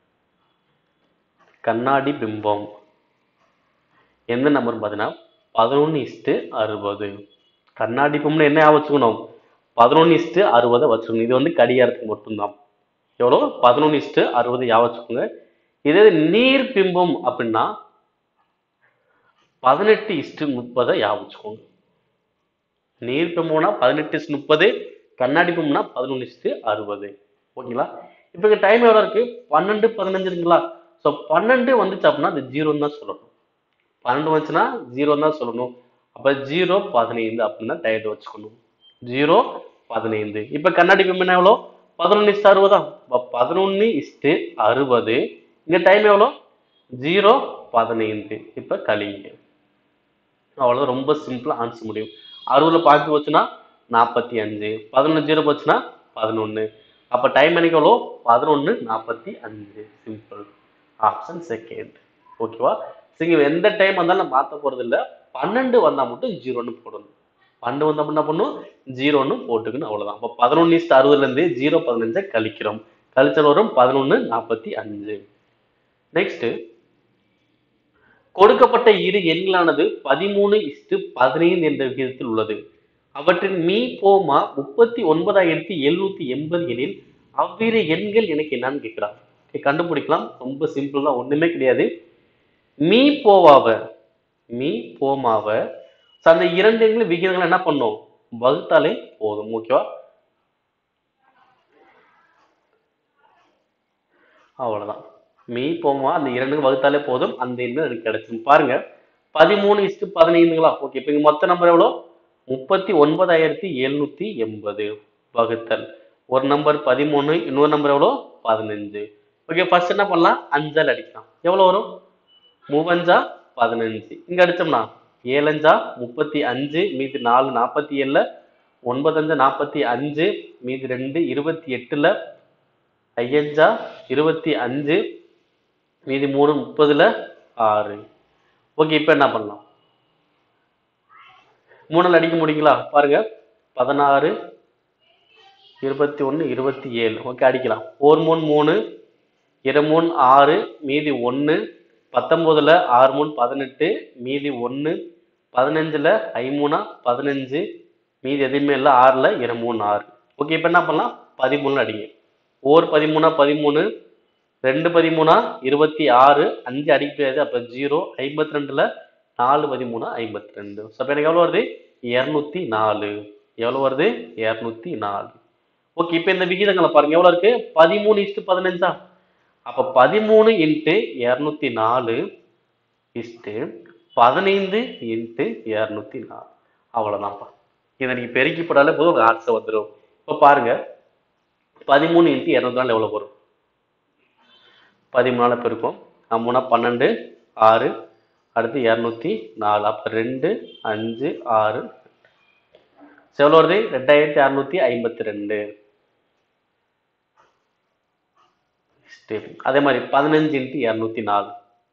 Speaker 1: கண்ணாடி பிம்பம் எந்த நம்பர் பார்த்தீங்கன்னா பதினொன்னு இஸ்டு அறுபது. கண்ணாடி பிம்பம் என்ன ஞாபகம் வச்சுக்கணும்? பதினொன்னு இஸ்டு அறுபதை வச்சுக்கணும். இது வந்து கடிகாரத்துக்கு மட்டும்தான். எவ்வளோ? பதினொன்னு இஸ்டு அறுபது ஞாபகம் வச்சுக்கோங்க. இதே நீர் பிம்பம் அப்படின்னா பதினெட்டு இஸ்டு முப்பதை ஞாபகம் வச்சுக்கோங்க. நீர் பிம்பம்னா பதினெட்டு இஸ்டு முப்பது, கண்ணாடி பிம்பம்னா பதினொன்னு இஸ்டு அறுபது. ஓகேங்களா? இப்போ இங்க டைம் எவ்வளோ இருக்கு? பன்னெண்டு பதினஞ்சு இருக்குங்களா? ஸோ பன்னெண்டு வந்துச்சு அப்படின்னா அது ஜீரோன்னு தான் சொல்லணும். பன்னெண்டு வந்துச்சுன்னா ஜீரோ தான் சொல்லணும். அப்ப ஜீரோ பதினைந்து அப்படின்னா டயட் வச்சுக்கணும். ஜீரோ பதினைந்து. இப்ப கண்ணாடி பிம்பம் எவ்வளோ? பதினொன்னு இஸ்டு அறுபதா? பதினொன்னு இஸ்டு அறுபது. இங்க டைம் எவ்வளோ? ஜீரோ பதினைந்து. இப்ப கழிங்க. அவ்வளவுதான். ரொம்ப சிம்பிளா ஆன்சர் முடியும். அறுபதுல பாக்கி போச்சுன்னா நாற்பத்தி அஞ்சு. பதினொன்று ஜீரோ போச்சுன்னா பதினொன்னு. அப்ப டைம் எனக்கு எவ்வளோ? பதினொன்னு நாற்பத்தி அஞ்சு. சிம்பிள். Option second. ஓகேவா? சரி, எந்த டைம் வந்தாலும் மாற்ற போறது இல்லை. பன்னெண்டு வந்தா மட்டும் ஜீரோன்னு போடணும். பன்னெண்டு வந்தா என்ன பண்ணும்? ஜீரோன்னு போட்டுக்கணும். அவ்வளவுதான். அப்ப பதினொன்னு இஸ்டு அறுபதுல இருந்து ஜீரோ பதினஞ்சை கழிக்கிறோம். கழிச்சல் வரும் பதினொன்னு நாற்பத்தி அஞ்சு. நெக்ஸ்ட், கொடுக்கப்பட்ட இரு எண்களானது பதிமூணு இஸ்டு பதினைந்து என்ற விகிதத்தில் உள்ளது. அவற்றின் மீ போமா முப்பத்தி ஒன்பதாயிரத்தி எழுநூத்தி எண்பது எனில் அவ்விரு எண்கள் எனக்கு என்னன்னு கேட்கிறான். கண்டுபிடிக்கலாம். ரொம்ப சிம்பிள் தான், ஒண்ணுமே கிடையாது. மீ போவாவ மீ போமாவ அந்த இரண்டு எண்கள் விகிதங்கள் என்ன பண்ணும்? வகுத்தாலே போதும். ஓகேவா? அவ்வளவுதான். மீ போமா அந்த இரண்டு வகுத்தாலே போதும். அந்த எண்ணம் எனக்கு கிடைச்சிடும். பாருங்க, பதிமூணு இஸ்டு பதினைந்துங்களா? ஓகே, இப்ப இங்க மொத்த நம்பர் எவ்வளோ? முப்பத்தி ஒன்பதாயிரத்தி எழுநூத்தி எண்பது வகுத்தல். ஒரு நம்பர் பதிமூணு, இன்னொரு நம்பர் எவ்வளோ? பதினஞ்சு. ஓகே, ஃபர்ஸ்ட் என்ன பண்ணலாம்? அஞ்சால் அடிக்கலாம். எவ்வளோ வரும்? மூவஞ்சா பதினஞ்சு. இங்க அடிச்சோம்னா ஏழஞ்சா முப்பத்தி அஞ்சு, மீதி நாலு நாற்பத்தி ஏழுல, ஒன்பதஞ்சா நாற்பத்தி அஞ்சு, மீதி ரெண்டு இருபத்தி எட்டுல, ஐயஞ்சா இருபத்தி அஞ்சு, மீதி மூணு முப்பதுல, ஆறு. ஓகே, இப்ப என்ன பண்ணலாம்? மூணுல அடிக்க முடியுங்களா? பாருங்க, பதினாறு, இருபத்தி ஒன்று, இருபத்தி ஏழு. ஓகே, அடிக்கலாம். ஒரு மூணு மூணு, இரு மூணு ஆறு, மீதி ஒன்று, பத்தொன்பதுல ஆறு மூணு பதினெட்டு, மீதி ஒன்று, பதினஞ்சுல ஐமூணா பதினஞ்சு, மீதி எதுவுமே இல்லை, ஆறுல இரு மூணு ஆறு. ஓகே, இப்போ என்ன பண்ணலாம்? பதிமூணு அடிங்க. ஓர் பதிமூணா பதிமூணு, ரெண்டு பதிமூணா இருபத்தி ஆறு, அஞ்சு அடிக்க முடியாது, அப்போ ஜீரோ. ஐம்பத்தி ரெண்டுல நாலு பதிமூணா ஐம்பத்தி ரெண்டு. ஸோ அப்போ எனக்கு எவ்வளோ வருது? இரநூத்தி நாலு. எவ்வளோ வருது? இரநூத்தி நாலு. ஓகே, இப்போ இந்த விகிதங்களை பாருங்க, எவ்வளோ இருக்கு? பதிமூணு இஸ்டு பதினஞ்சா? அப்போ பதிமூணு இன்ட்டு இரநூத்தி நாலு இஸ்டு பதினைந்து இன்ட்டு இரநூத்தி நாலு. அவ்வளோதான்ப்பா. இதை நீங்கள் பெருக்கி போட்டாலே போதும், ஆன்சர் வந்துடும். இப்போ பாருங்க, பதிமூணு இன்ட்டு இரநூத்தி நாலு எவ்வளோ வரும்? பதிமூணால பெருக்கும், மூணா பன்னெண்டு, ஆறு, அடுத்து இரநூத்தி நாலு. அப்போ ரெண்டு அஞ்சு ஆறு, எவ்வளோ வருது? ரெண்டாயிரத்தி அறுநூத்தி ஐம்பத்தி ரெண்டு. அதே மாதிரி பதினஞ்சு இன்ட்டு இரநூத்தி நாலு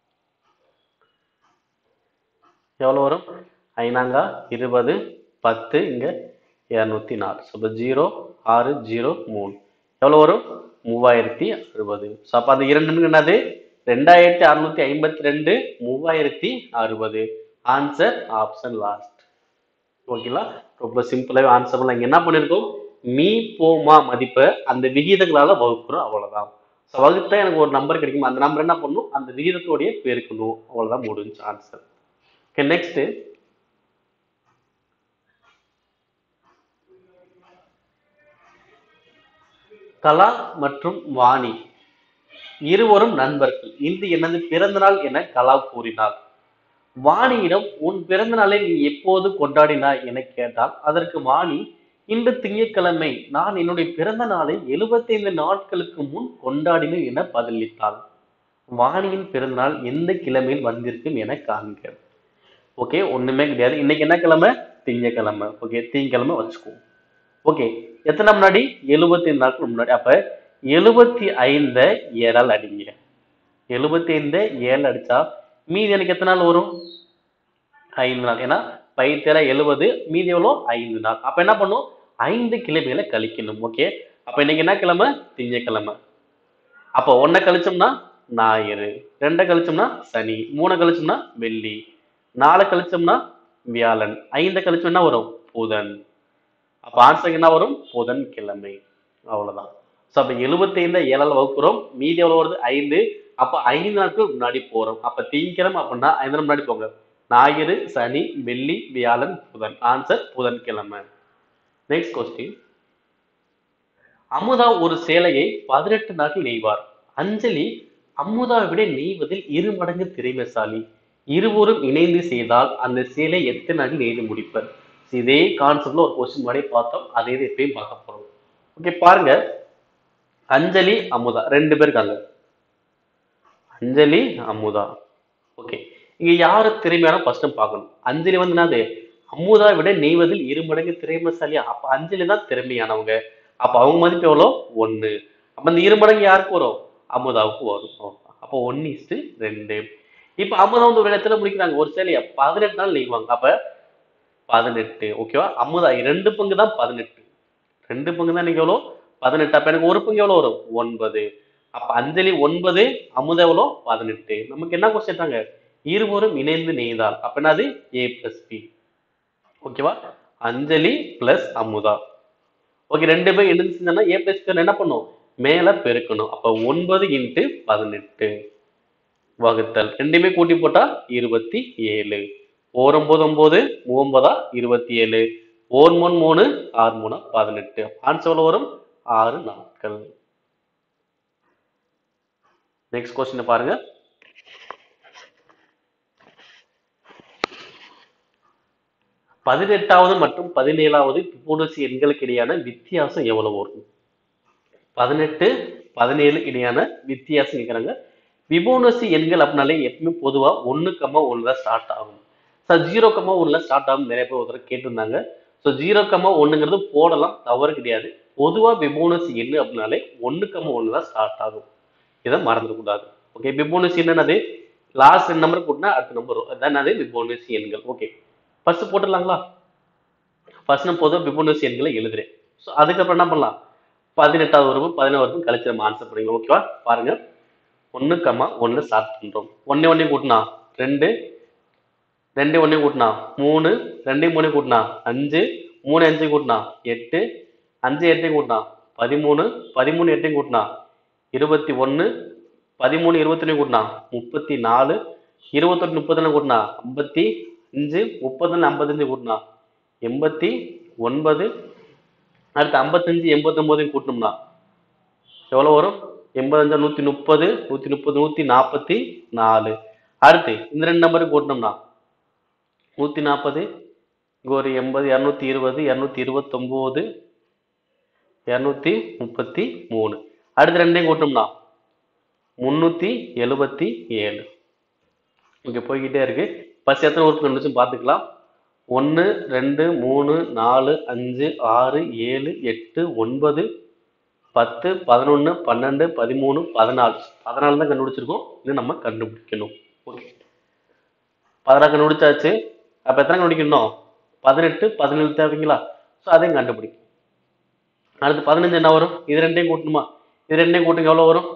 Speaker 1: எவ்வளோ வரும்? ஐநாங்கா இருபது, பத்து, இங்கே இரநூத்தி நாலு. ஸோ ஜீரோ ஆறு ஜீரோ மூணு எவ்வளோ வரும்? மூவாயிரத்தி அறுபது. ஸோ அப்போ அந்த இரண்டு என்னது? ரெண்டாயிரத்தி அறுநூத்தி ஐம்பத்தி ரெண்டு, மூவாயிரத்தி அறுபது. Answer option last. ஓகேங்களா? ரொம்ப சிம்பிளாகவே ஆன்சர் பண்ணலாம். இங்கே என்ன பண்ணியிருக்கோம்? மீ போமா மதிப்பை அந்த விகிதங்களால் வகுக்கிறோம், அவ்வளோதான். ஸோ வகுத்தா எனக்கு ஒரு நம்பர் கிடைக்கும், அந்த நம்பர் என்ன பண்ணணும்? அந்த விகிதத்தோடைய பெருக்கணும், அவ்வளோதான், முடிஞ்சு ஆன்சர். ஓகே, நெக்ஸ்ட் கலா மற்றும் வாணி இருவரும் நண்பர்கள். இன்று எனது பிறந்த நாள் என கலா கூறினார். வாணியிடம் உன் பிறந்த நாளை நீ எப்போது கொண்டாடினாய் என கேட்டால், அதற்கு வாணி, இன்று திங்கட்கிழமை, நான் என்னுடைய பிறந்த நாளை எழுபத்தி ஐந்து நாட்களுக்கு முன் கொண்டாடினேன் என பதிலளித்தாள். வாணியின் பிறந்த நாள் எந்த கிழமையில் வந்திருக்கும் என காண்க. ஓகே, ஒண்ணுமே கிடையாது. இன்னைக்கு என்ன கிழமை? திங்கக்கிழமை. ஓகே, திங்கக்கிழமை வச்சுக்குவோம். ஓகே, எத்தனை முன்னாடி? எழுபத்தி ஐந்து நாட்கள் முன்னாடி. அப்ப எழுபத்தி ஐந்த ஏழால் அடிங்க. எழுபத்தி ஐந்து ஏழு அடிச்சா மீதி எனக்கு எத்தனை நாள் வரும்? ஐந்து நாள். ஏன்னா பைத்தேரா எழுபது, மீதி எவ்வளோ? ஐந்து நாள். அப்ப என்ன பண்ணும்? ஐந்து கிழமைகளை கழிக்கணும். ஓகே, அப்ப இன்னைக்கு என்ன கிழமை? திங்கக்கிழமை. அப்போ ஒன்னை கழிச்சோம்னா ஞாயிறு, ரெண்டை கழிச்சோம்னா சனி, மூணை கழிச்சோம்னா வெள்ளி, நாலு கழிச்சோம்னா வியாழன், ஐந்தை கழிச்சோம் என்ன வரும்? புதன். அப்ப ஆன்சர் என்ன வரும்? புதன் கிழமை. அவ்வளவுதான். ஸோ அப்ப எழுபத்தி ஐந்து ஏழால் வகுக்கிறோம், மீதி எவ்வளவு வருது? ஐந்து. அப்ப ஐந்து நாட்கள் முன்னாடி போறோம். அப்ப திங்கக்கிழமை அப்படின்னா ஐந்து நாள் முன்னாடி போங்க. ஞாயிறு, சனி, வெள்ளி, வியாழன், புதன். ஆன்சர் புதன்கிழமை. Next question. அமுதா ஒரு சேலையை பதினெட்டு நாட்கள் நெய்வார். அஞ்சலி அமுதாவை விட நெய்வதில் இரு மடங்கு திறமைசாலி. இருவரும் இணைந்து செய்தால் அந்த சேலை எத்தனை நாட்கள் நெய்து முடிப்பர்? இதே கான்செப்ட்ல ஒரு கொஸ்டின் முன்னாடி பார்த்தோம், அதே இது எப்பயும் பார்க்க போறோம். ஓகே, பாருங்க, அஞ்சலி அமுதா ரெண்டு பேர் இருக்காங்க. அஞ்சலி அமுதா. ஓகே, இங்க யாரு திறமையான ஃபர்ஸ்ட் பார்க்கணும். அஞ்சலி வந்து என்னது? அமுதா விட நெய்வதில் இரு மடங்கு திறமைசாலியா? அப்ப அஞ்சலி தான் திறமையானவங்க. அப்ப அவங்க மதிப்பு எவ்வளோ? ஒண்ணு. அப்ப இந்த இரு மடங்கு யாருக்கு வரும்? அமுதாவுக்கு வரும். அப்போ ஒன்னு இஸ்டு ரெண்டு. இப்ப அமுதா வந்து ஒரு இடத்துல முடிக்கிறாங்க, ஒரு சேலைய பதினெட்டு நாள் நெய்வாங்க. அப்ப பதினெட்டு. ஓகேவா? அமுதா ரெண்டு பங்கு தான் பதினெட்டு. ரெண்டு பங்கு தான் இன்னைக்கு எவ்வளோ? பதினெட்டு. அப்ப எனக்கு ஒரு பங்கு எவ்வளோ வரும்? ஒன்பது. அப்ப அஞ்சலி ஒன்பது, அமுதா எவ்வளோ? பதினெட்டு. நமக்கு என்ன கொஸ்டின்? இருவரும் இணைந்து நெய்தால். அப்ப என்னது? A plus B. ஓகேவா? அஞ்சலி பிளஸ் அமுதா. ஓகே, ரெண்டு பேரும் இணைந்து செஞ்சோம்னா ஏ பிளஸ் பி என்ன பண்ணும்? மேல பெருக்கணும். அப்ப ஒன்பது இன்ட்டு பதினெட்டு வகுத்தல் ரெண்டுமே கூட்டி போட்டா இருபத்தி ஏழு. ஓர் ஒன்பது ஒன்பது, மூவொன்பதா இருபத்தி ஏழு, ஓர் மூணு மூணு, ஆறு மூணா பதினெட்டு. ஆன்சர் வரும் ஆறு நாட்கள். நெக்ஸ்ட் கொஸ்டின் பாருங்க. பதினெட்டாவது மற்றும் பதினேழாவது ஃபிபோனசி எண்களுக்கு இடையான வித்தியாசம் எவ்வளவு வரும்? பதினெட்டு பதினேழு இடையான வித்தியாசம் கேட்குறாங்க. ஃபிபோனசி எண்கள் அப்படின்னாலே எப்பவுமே பொதுவா ஒன்று கமா ஒன்றுல ஸ்டார்ட் ஆகும். சார் ஜீரோ கமா ஒன்றுல ஸ்டார்ட் ஆகும் நிறைய பேர் ஒருத்தர் கேட்டிருந்தாங்க. ஸோ ஜீரோ கமா ஒன்றுங்கிறது போடலாம், தவறு கிடையாது. பொதுவாக ஃபிபோனசி எண் அப்படின்னாலே ஒன்று கமா ஒன்று தான் ஸ்டார்ட் ஆகும். இதை மறந்துடக்கூடாது. ஓகே, ஃபிபோனசி என்னது? லாஸ்ட் ரெண்டு நம்பர் கூட்டினா அடுத்த நம்பர் வரும். அதான் அது ஃபிபோனசி எண்கள். Okay, first போட்டுடலாங்களா? ஃபர்ஸ்ட் நான் பொதுவாக ஃபிபோனசி எண்களை எழுதுறேன். ஸோ அதுக்கப்புறம் என்ன பண்ணலாம்? பதினெட்டாவது உறுப்பு பதினோரு உறுப்பு கழிச்சு நம்ம ஆன்சர் பண்ணிக்கலாம். ஓகேவா? பாருங்க, ஒன்று கம்மா ஒன்று ஸ்டார்ட் பண்ணுறோம். ஒன்னே ஒன்னே கூட்டினா ரெண்டு, ரெண்டு ஒன்னே கூட்டினா மூணு, ரெண்டே மூணு கூட்டினா அஞ்சு, மூணு அஞ்சு கூட்டினா எட்டு, அஞ்சு எட்டையும் கூட்டினா பதிமூணு, பதிமூணு எட்டையும் கூட்டினா இருபத்தி ஒன்று, பதிமூணு இருபத்தொன்னு கூட்டினா முப்பத்தி நாலு, இருபத்தொன்று முப்பத்தொன்னு கூட்டினா ஐம்பத்தி அஞ்சு, முப்பத்தொன்னு ஐம்பத்தஞ்சு கூட்டினா எண்பத்தி ஒன்பது, அடுத்து ஐம்பத்தஞ்சு எண்பத்தொன்பதையும் கூட்டணும்னா எவ்வளோ வரும்? எண்பத்தஞ்சா நூற்றி முப்பது, நூற்றி முப்பது நூற்றி நாற்பத்தி நாலு. அடுத்து இந்த ரெண்டு நம்பருக்கு கூட்டினோம்னா நூற்றி நாற்பது, இங்கே ஒரு எண்பது, இரநூத்தி இருபது, இரநூத்தி இருபத்தொம்போது, இரநூத்தி முப்பத்தி மூணு. அடுத்து ரெண்டையும் கூட்டணும்னா முந்நூற்றி எழுபத்தி ஏழு. இங்கே போய்கிட்டே இருக்கு. ஃபர்ஸ்ட் எத்தனை உறுப்பு கண்டுபிடிச்சு பார்த்துக்கலாம். ஒன்று ரெண்டு மூணு நாலு அஞ்சு ஆறு ஏழு எட்டு ஒன்பது பத்து பதினொன்று பன்னெண்டு பதிமூணு பதினாலு. பதினாலு தான் கண்டுபிடிச்சிருக்கோம். இது நம்ம கண்டுபிடிக்கணும். ஓகே, பதினாறு கண்டுபிடிச்சாச்சு. அப்போ எத்தனை கண்டுபிடிக்கணும்? பதினெட்டு பதினேழு தேவைங்களா? ஸோ அதையும் கண்டுபிடிக்கும். அடுத்து பதினஞ்சு என்ன வரும்? இது ரெண்டையும் கூட்டணுமா? இது ரெண்டையும் கூட்டுங்க எவ்வளோ வரும்?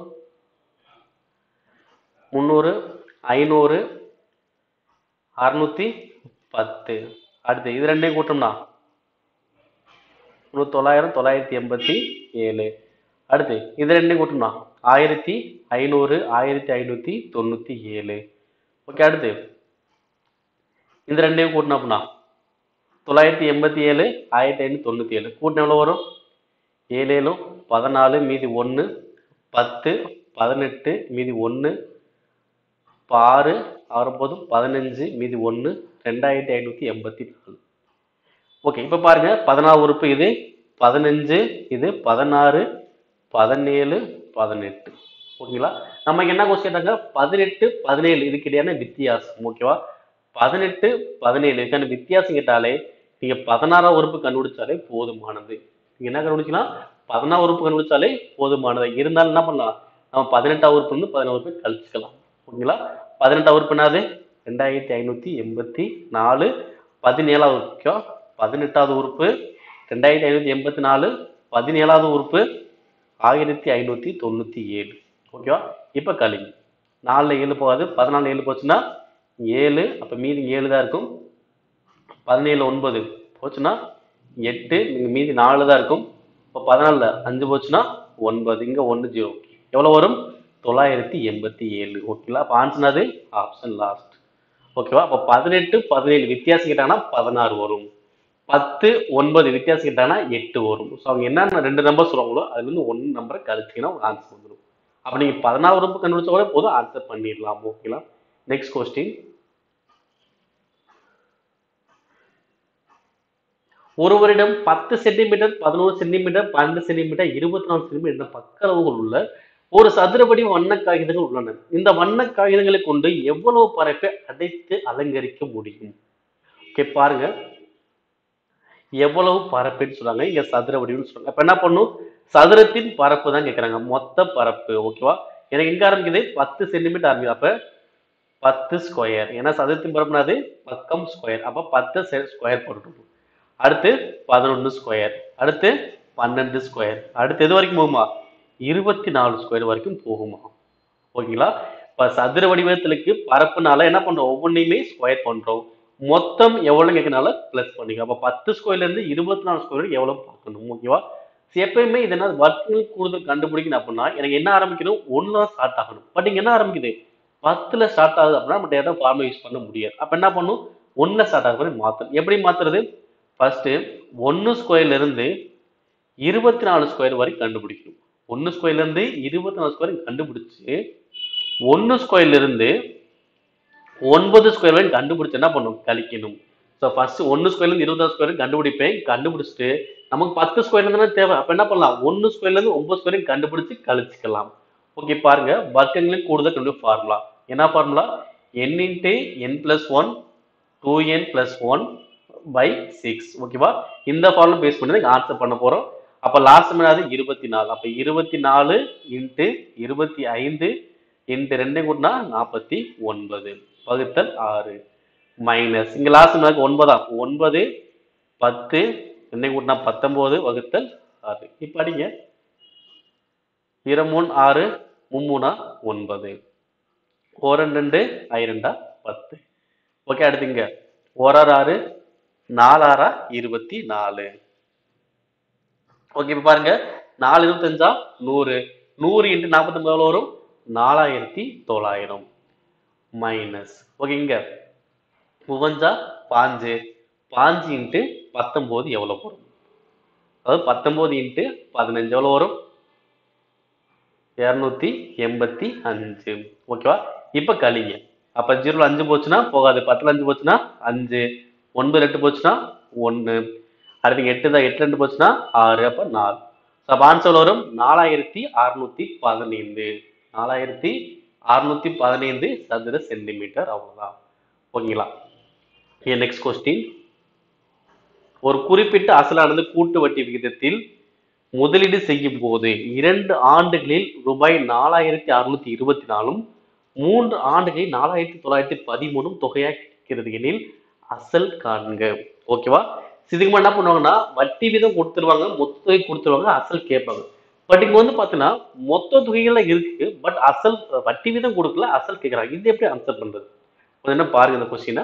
Speaker 1: முந்நூறு, ஐநூறு, அறுநூத்தி பத்து. அடுத்து இது ரெண்டையும் கூட்டோம்னா தொள்ளாயிரம், தொள்ளாயிரத்தி எண்பத்தி ஏழு. அடுத்து இது ரெண்டையும் கூட்டோம்னா ஆயிரத்தி ஐநூறு, ஆயிரத்தி ஐநூத்தி தொண்ணூத்தி ஏழு. ஓகே, அடுத்து இந்த ரெண்டையும் கூட்டணும் அப்படின்னா தொள்ளாயிரத்தி எண்பத்தி ஏழு, ஆயிரத்தி ஐநூத்தி தொண்ணூத்தி ஏழு. கூட்டின எவ்வளோ வரும்? ஏழு ஏழும் பதினாலு, மீதி ஒன்று, பத்து, பதினெட்டு, மீதி ஒன்று, ஆறு வரும்போதும் பதினஞ்சு, மீதி ஒன்று, ரெண்டாயிரத்தி ஐநூத்தி எண்பத்தி நாலு. ஓகே, இப்போ பாருங்க, பதினாறு உறுப்பு இது, பதினஞ்சு இது, பதினாறு, பதினேழு, பதினெட்டு. ஓகேங்களா? நமக்கு என்ன கொஸ்டின் கேட்டாங்க? பதினெட்டு பதினேழு இதுக்கு இடையான வித்தியாசம். ஓகேவா? பதினெட்டு பதினேழு இதுக்கான வித்தியாசம் கேட்டாலே நீங்க பதினாறாம் உறுப்பு கண்டுபிடிச்சாலே போதுமானது. நீங்க என்ன கண்டுபிடிக்கலாம்? பதினாறு உறுப்பு கண்டுபிடிச்சாலே போதுமானது. இருந்தாலும் என்ன பண்ணலாம்? நம்ம பதினெட்டாம் உறுப்பு வந்து பதினாறு உறுப்பு கழிச்சுக்கலாம். ஓகேங்களா? பதினெட்டாம் உறுப்பு என்னது? ரெண்டாயிரத்தி ஐநூத்தி எண்பத்தி நாலு. பதினேழாவது ஓகேவா? பதினெட்டாவது உறுப்பு ரெண்டாயிரத்தி ஐநூத்தி எண்பத்தி நாலு. பதினேழாவது உறுப்பு ஆயிரத்தி ஐநூத்தி தொண்ணூத்தி ஏழு. ஓகேவா? இப்ப கழிங்க. நாலுல ஏழு போகாது. பதினாலு ஏழு போச்சுன்னா ஏழு, அப்ப மீதி ஏழு தான் இருக்கும். பதினேழு ஒன்பது போச்சுன்னா எட்டு, மீதி நாலு தான் இருக்கும். இப்போ பதினாலுல அஞ்சு போச்சுன்னா ஒன்பது, இங்க ஒன்று ஜீரோ. எவ்வளவு வரும்? தொள்ளாயிரத்தி எண்பத்தி ஏழு. ஓகேங்களா? அப்ப ஆன்சர் ஆப்ஷன் லாஸ்ட். ஓகேவா? அப்ப பதினெட்டு பதினேழு வித்தியாசம் கேட்டாங்கன்னா பதினாறு வரும். பத்து ஒன்பது வித்தியாசம் கேட்டாங்கன்னா எட்டு வரும். ஸோ அவங்க என்னென்ன ரெண்டு நம்பர் சொல்லுவாங்களோ அதுல இருந்து ஒன்னு நம்பரை கழிச்சிங்கன்னா உங்க ஆன்சர் வந்துடும். அப்ப நீங்க பதினாறு உறுப்பு கண்டுபிடிச்ச கூட போதும், ஆன்சர் பண்ணிடலாம். ஓகேங்களா? Next question. ஒருவரிடம் பத்து சென்டிமீட்டர், பதினோரு சென்டிமீட்டர், பன்னெண்டு சென்டிமீட்டர், இருபத்தி நாலு சென்டிமீட்டர் பக்க அளவுகள் உள்ள ஒரு சதுரபடி வண்ண காகிதங்கள் உள்ளன. இந்த வண்ண காகிதங்களை கொண்டு எவ்வளவு பரப்பை அடைத்து அலங்கரிக்க முடியும்? ஓகே, பாருங்க, எவ்வளவு பரப்புன்னு சொல்றாங்க, இங்க சதுர வடிவம்னு சொல்றாங்க. அப்ப என்ன பண்ணும்? சதுரத்தின் பரப்பு தான் கேட்கறாங்க, மொத்த பரப்பு. ஓகேவா? எனக்கு எங்க ஆரம்பிக்குது? பத்து சென்டிமீட்டர் ஆரம்பிக்குது. அப்ப பத்து ஸ்கொயர். ஏன்னா சதுரத்தின் பரப்புனாது பக்கம் ஸ்கொயர். அப்ப பத்து ஸ்கொயர் போட்டு. அடுத்து பதினொன்று ஸ்கொயர், அடுத்து பன்னெண்டு ஸ்கொயர், அடுத்து எது வரைக்கும் போகுமா? இருபத்தி நாலு ஸ்கொயர் வரைக்கும் போகுமா? ஓகேங்களா? இப்ப சதுர வடிவத்திற்கு பரப்புனால என்ன பண்றோம்? ஒவ்வொன்றையுமே ஸ்கொயர் பண்றோம். மொத்தம் எவ்வளவு கேட்கறதுனால பிளஸ் பண்ணிக்க. அப்ப பத்து ஸ்கொயர்ல இருந்து இருபத்தி நாலு ஸ்கொயர் எவ்வளவு பார்க்கணும்? ஓகேவா? எப்பயுமே இது என்ன வர்க்கங்கள் கூடுதல் கண்டுபிடிக்கணும் அப்படின்னா எனக்கு என்ன ஆரம்பிக்கணும்? ஒண்ணுல ஸ்டார்ட் ஆகணும். பட் இங்க என்ன ஆரம்பிக்குது? பத்துல ஸ்டார்ட் ஆகுது அப்படின்னா நம்ம டேரக்டா ஃபார்முலா யூஸ் பண்ண முடியாது. அப்ப என்ன பண்ணும்? ஒண்ணுல ஸ்டார்ட் ஆகிற மாதிரி மாத்தணும். எப்படி மாத்துறது? ஃபர்ஸ்ட் ஒன்னு ஸ்கொயர்ல இருந்து இருபத்தி நாலு ஸ்கொயர் வரைக்கும் கண்டுபிடிக்கணும். ஒன்னு ஸ்கொயர்ல இருந்து இருபத்தி நாலு ஸ்கொயர் கண்டுபிடிச்சு ஒன்னு ஸ்கொயர்ல இருந்து ஒன்பது ஸ்கொயர் வரைக்கும் கண்டுபிடிச்சு என்ன பண்ணும்? கழிக்கணும். ஸோ ஃபர்ஸ்ட் ஒன்று ஸ்கொயர்லேருந்து இருபத்தாறு ஸ்கொயர் கண்டுபிடிப்பேன். கண்டுபிடிச்சிட்டு நமக்கு பத்து ஸ்கொயர்ல தானே தேவை. அப்போ என்ன பண்ணலாம், ஒன்று ஸ்கொயர்லேருந்து ஒன்பது ஸ்கொயரையும் கண்டுபிடிச்சு கழிச்சுக்கலாம். ஓகே பாருங்க, வர்க்கங்களின் கூடுதல் கண்டுபிடி ஃபார்முலா என்ன formula, n into N plus one two N plus one by six. ஓகேவா, இந்த ஃபார்முலா பேஸ் பண்ணி தான் ஆன்சர் பண்ண போறோம். அப்போ லாஸ்ட் என்னது இருபத்தி நாலு. அப்போ இருபத்தி நாலு இன்ட்டு இருபத்தி ஐந்து இன்ட்டு ரெண்டு கூட்டினா நாற்பத்தி ஒன்பது வகுத்தல் ஆறு மைனஸ் இங்க லாஸ்ட் எனக்கு ஒன்பதா, ஒன்பது பத்து ரெண்டு கூட்டினா பத்தொன்பது வகுத்தல் ஆறு. இப்ப அடிங்க, இருமூணு ஆறு மும்மூணா ஒன்பது, ஓர் ரெண்டு ஐரெண்டா பத்து. ஓகே, அடுத்துங்க ஓராறு ஆறு நாலாறா இருபத்தி நாலு. ஓகே, இப்ப பாருங்க நாலு இருபத்தஞ்சா நூறு, நூறு இன்ட்டு நாற்பத்தி ஒன்பது எவ்வளவு வரும், நாலாயிரத்தி தொள்ளாயிரம் மைனஸ். ஓகே, இங்க மூவஞ்சா பாஞ்சு, பாஞ்சு இன்ட்டு பத்தொன்பது எவ்வளவு வரும், அதாவது பத்தொன்பது இன்ட்டு பதினஞ்சு எவ்வளவு வரும், இருநூத்தி எண்பத்தி அஞ்சு. ஓகேவா, இப்ப கழிங்க. அப்ப ஜீரோல அஞ்சு போச்சுன்னா போகாது, பத்துல அஞ்சு போச்சுன்னா அஞ்சு, ஒன்பது எட்டு போச்சுன்னா ஒன்னு, அடுத்து எட்டு தான், எட்டு ரெண்டு போச்சுன்னா ஆறு, அப்ப நாலு. அப்ப ஆன்சர் வரும் நாலாயிரத்தி அறுநூத்தி பதினைந்து, நாலாயிரத்தி அறுநூத்தி பதினைந்து சதுர சென்டிமீட்டர். அவ்வளவுதான். ஓகேங்களா, நெக்ஸ்ட் கொஸ்டின். ஒரு குறிப்பிட்ட அசலானது கூட்டு வட்டி விகிதத்தில் முதலீடு செய்யும் போது இரண்டு ஆண்டுகளில் ரூபாய் நாலாயிரத்தி அறுநூத்தி இருபத்தி நாலும் மூன்று ஆண்டுகளில் நாலாயிரத்தி தொள்ளாயிரத்தி பதிமூணும் தொகையா கிடைக்கிறது எனில் அசல் காண்க. ஓகேவா, இதுக்கு என்ன பண்ணுவாங்கன்னா வட்டி வீதம் கொடுத்துருவாங்க, மொத்த தொகை கொடுத்துருவாங்க, அசல் கேட்பாங்க. பட் இங்க வந்து பாத்தீங்கன்னா மொத்த தொகைகள்லாம் இருக்கு, பட் அசல் வட்டி வீதம் கொடுக்கல, அசல் கேட்கறாங்க. இது எப்படி ஆன்சர் பண்றது, என்ன பாருங்க இந்த கொஸ்டினை.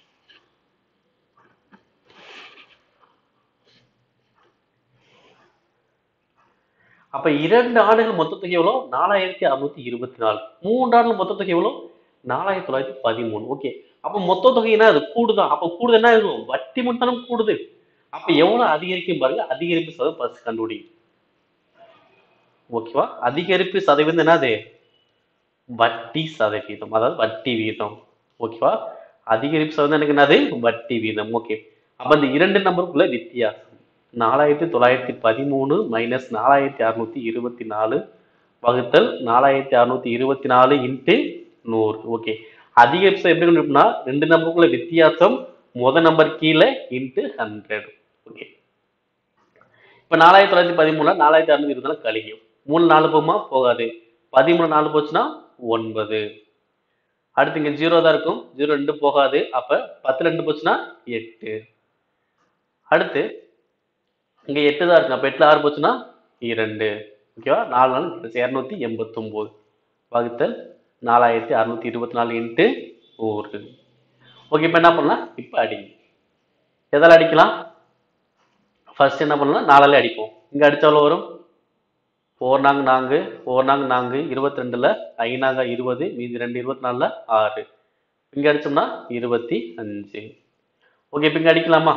Speaker 1: அப்ப இரண்டு ஆண்டுகள் மொத்த தொகை எவ்வளோ, நாலாயிரத்தி அறுநூத்தி இருபத்தி நாலு, மூன்று ஆண்டுகள் மொத்த தொகை எவ்வளோ, நாலாயிரத்தி தொள்ளாயிரத்தி பதிமூணு. ஓகே, அப்ப மொத்த தொகை என்ன, அது கூடுதான். அப்ப கூடுது என்ன இருக்கும், வட்டி மட்டும் கூடுது. அப்ப எவ்வளவு அதிகரிக்கும் பாருங்க, அதிகரிப்பு சதவீதம் ஃபர்ஸ்ட் கண்டுபிடி. ஓகேவா, அதிகரிப்பு சதவீதம் என்னது, வட்டி சதவீதம், அதாவது வட்டி வீதம். ஓகேவா, அதிகரிப்பு சதவீதம் எனக்கு என்னது, வட்டி வீதம். ஓகே, அப்ப இந்த இரண்டு நம்பருக்குள்ள வித்தியாசம் நாலாயிரத்தி தொள்ளாயிரத்தி பதிமூணு மைனஸ் நாலாயிரத்தி அறுநூத்தி இருபத்தி நாலு வகுத்தல் நாலாயிரத்தி அறுநூத்தி இருபத்தி நாலு இன்ட்டு நூறு. ஓகே, அதிகபட்சம் எப்படி கண்டுபிடிப்போம்னா ரெண்டு நம்பருக்குள்ள வித்தியாசம் முத நம்பர் கீழே இன்ட்டு ஹண்ட்ரட். ஓகே, இப்ப நாலாயிரத்தி தொள்ளாயிரத்தி பதிமூணுல நாலாயிரத்தி அறுநூத்தி இருபத்தி நாலு கழிக்கும், மூணு நாலு போகுமா, போகாது, பதிமூணு நாலு போச்சுன்னா ஒன்பது. அடுத்து இங்க ஜீரோ தான் இருக்கும், ஜீரோ ரெண்டு போகாது, அப்ப பத்து ரெண்டு போச்சுன்னா எட்டு. அடுத்து இங்க எட்டு தான் இருக்கு, அப்ப எட்டுல ஆறு போச்சுன்னா இரண்டு. ஓகேவா, நாலு நாள் இருநூத்தி எண்பத்தி ஒன்பது வகுத்தல் நாலாயிரத்தி அறுநூத்தி இருபத்தி நாலு இன்ட்டு நூறு. ஓகே, இப்ப என்ன பண்ணலாம், இப்ப அடிங்க. எதால அடிக்கலாம், ஃபர்ஸ்ட் என்ன பண்ணலாம், நாலால அடிப்போம். இங்க அடிச்சா எவ்வளவு வரும், ஓர் நாங்க நான்கு, ஓர் நாங்க நான்கு, இருபத்தி ரெண்டுல ஐநாங்க இருபது, மீதி ரெண்டு இருபத்தி நாலுல ஆறு, இங்க அடிச்சோம்னா இருபத்தி அஞ்சு. ஓகே, இப்ப இங்க அடிக்கலாமா,